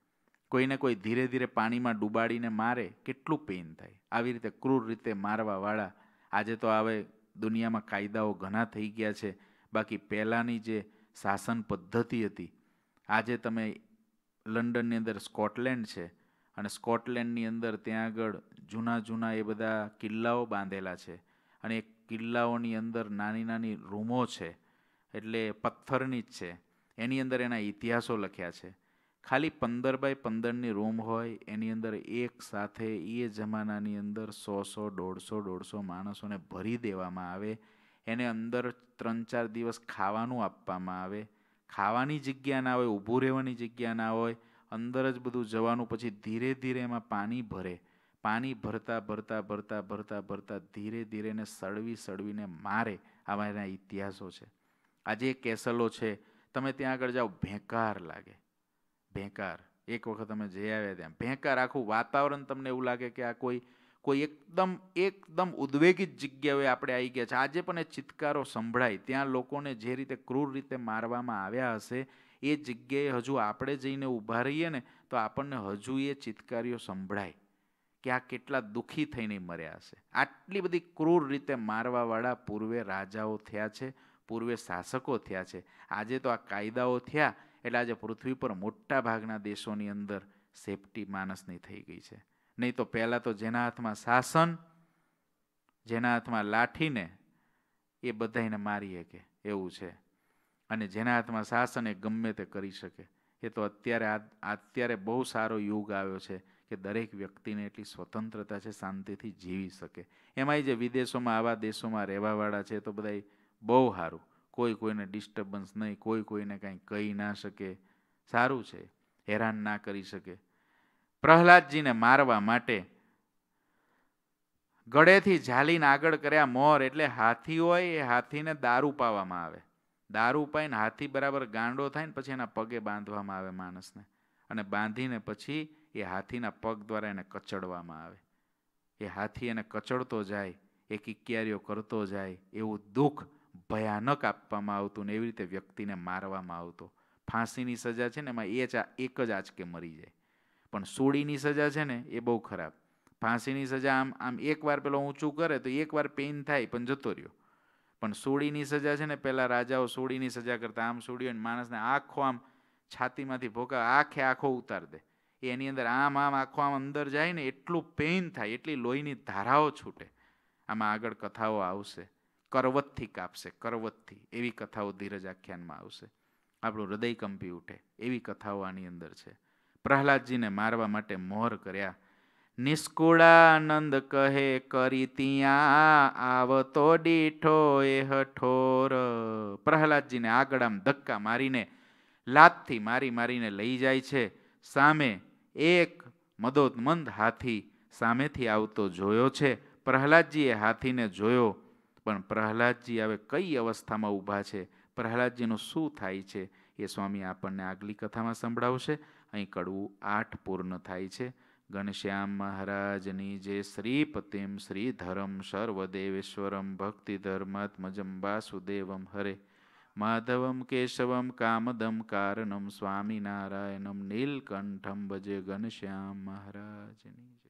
Speaker 2: કોઈને કોઈ ધીરે ધીરે પાણીમાં ડૂબાડીને મારે કેટલું પેઇન થાય. આવી રીતે ક્રૂર રીતે મારવાવાળા આજે તો હવે દુનિયામાં કાયદાઓ ઘણા થઈ ગયા છે. બાકી પહેલાંની જે શાસન પદ્ધતિ હતી, આજે તમે લંડનની અંદર સ્કોટલેન્ડ છે, અને સ્કોટલેન્ડની અંદર ત્યાં આગળ જૂના જૂના એ બધા કિલ્લાઓ બાંધેલા છે, અને એ કિલ્લાઓની અંદર નાની નાની રૂમો છે, એટલે પથ્થરની જ છે, એની અંદર એના ઇતિહાસો લખ્યા છે. ખાલી 15x15ની રૂમ હોય, એની અંદર એક સાથે એ જમાનાની અંદર 100 150 માણસોને ભરી દેવામાં આવે. એને અંદર 3-4 દિવસ ખાવાનું આપવામાં આવે. ખાવાની જગ્યા ના હોય, ઊભું રહેવાની જગ્યા ના હોય, અંદર જ બધું જવાનું. પછી ધીરે ધીરે એમાં પાણી ભરે. પાણી ભરતા ભરતા ભરતા ભરતા ભરતા ધીરે ધીરે એને સળવીને મારે. આવા એના ઇતિહાસો છે. આજે કેસલો છે, તમે ત્યાં આગળ જાઓ, ભેંકાર લાગે. ભેંકાર એક વખત અમે જઈ આવ્યા ત્યાં, ભેંકાર આખું વાતાવરણ તમને એવું લાગે કે આ કોઈ એકદમ ઉદ્વેગિત જગ્યાએ આપણે આવી ગયા છે. આજે પણ એ ચિત્કારો સંભળાય. ત્યાં લોકોને જે રીતે ક્રૂર રીતે મારવામાં આવ્યા હશે, એ જગ્યાએ હજુ આપણે જઈને ઊભા રહીએ ને તો આપણને હજુ એ ચિત્કારીઓ સંભળાય કે આ કેટલા દુઃખી થઈને મર્યા હશે. આટલી બધી ક્રૂર રીતે મારવાવાળા પૂર્વે રાજાઓ થયા છે, પૂર્વે શાસકો થયા છે. આજે તો આ કાયદાઓ થયા એટલે આજે પૃથ્વી પર મોટા ભાગના દેશોની અંદર સેફટી માણસની થઈ ગઈ છે. નહીં તો પહેલાં તો જેના હાથમાં શાસન, જેના હાથમાં લાઠીને એ બધાને મારી શકે એવું છે, અને જેના હાથમાં શાસન એ ગમે તે કરી શકે. એ તો અત્યારે બહુ સારો યુગ આવ્યો છે કે દરેક વ્યક્તિને એટલી સ્વતંત્રતા છે, શાંતિથી જીવી શકે. એમાંય જે વિદેશોમાં આવા દેશોમાં રહેવાવાળા છે તો બધા બહુ સારું, કોઈ કોઈને ડિસ્ટર્બન્સ નહીં, કોઈ કોઈને કાંઈ કહી ના શકે, સારું છે, હેરાન ના કરી શકે. પ્રહલાદજીને મારવા માટે ગળેથી ઝાલીને આગળ કર્યા મોર. એટલે હાથી હોય, એ હાથીને દારૂ પાવામાં આવે. દારૂ પાઈને હાથી બરાબર ગાંડો થાય ને પછી એના પગે બાંધવામાં આવે માણસને, અને બાંધીને પછી એ હાથીના પગ દ્વારા એને કચડવામાં આવે. એ હાથી એને કચડતો જાય, એ કિક્યારીઓ કરતો જાય, એવું દુઃખ ભયાનક આપવામાં આવતું ને એવી રીતે વ્યક્તિને મારવામાં આવતો. ફાંસીની સજા છે ને એમાં એક જ આંચકે મરી જાય. પણ સૂળીની સજા છે ને એ બહુ ખરાબ. ફાંસીની સજા આમ એકવાર પેલો ઊંચું કરે તો એકવાર પેઇન થાય પણ જતો રહ્યો. પણ સૂળીની સજા છે ને, પહેલાં રાજાઓ સૂળીની સજા કરતા, આમ સૂળીઓ માણસને આખો આમ છાતીમાંથી ભોકા આખો ઉતાર દે. એની અંદર આમ આખો આમ અંદર જાય ને એટલું પેઇન થાય, એટલી લોહીની ધારાઓ છૂટે. આમાં આગળ કથાઓ આવશે. કરવતથી કાપશે, કરવતથી, એવી કથાઓ ધીરજ આખ્યાનમાં આવશે. આપણું હૃદય કંપી ઉઠે એવી કથાઓ આની અંદર છે. પ્રહલાદજીને મારવા માટે મોહર કર્યા. નિષ્કુળાનંદ કહે કરી ત્યાં આવતો દીઠો એ હઠોર. પ્રહલાદજીને આગળ આમ ધક્કા મારીને, લાતથી મારીને લઈ જાય છે. સામે એક મદોદમંદ હાથી સામેથી આવતો જોયો છે. પ્રહલાદજીએ હાથીને જોયો, પણ પ્રહલાદજી હવે કઈ અવસ્થામાં ઊભા છે, પ્રહલાદજીનું શું થાય છે એ સ્વામી આપણને આગલી કથામાં સંભળાવશે. અહીં કડવું 8 પૂર્ણ થાય છે. ઘનશ્યામ મહારાજની જે શ્રીપતિમ શ્રીધરમ સર્વદેવેશ્વરમ ભક્તિધર્માત્મજમ વાસુદેવમ હરે માધવમ કેશવમ કામદમ કારણમ સ્વામિનારાયણમ નીલકંઠમ ભજે. ઘનશ્યામ મહારાજની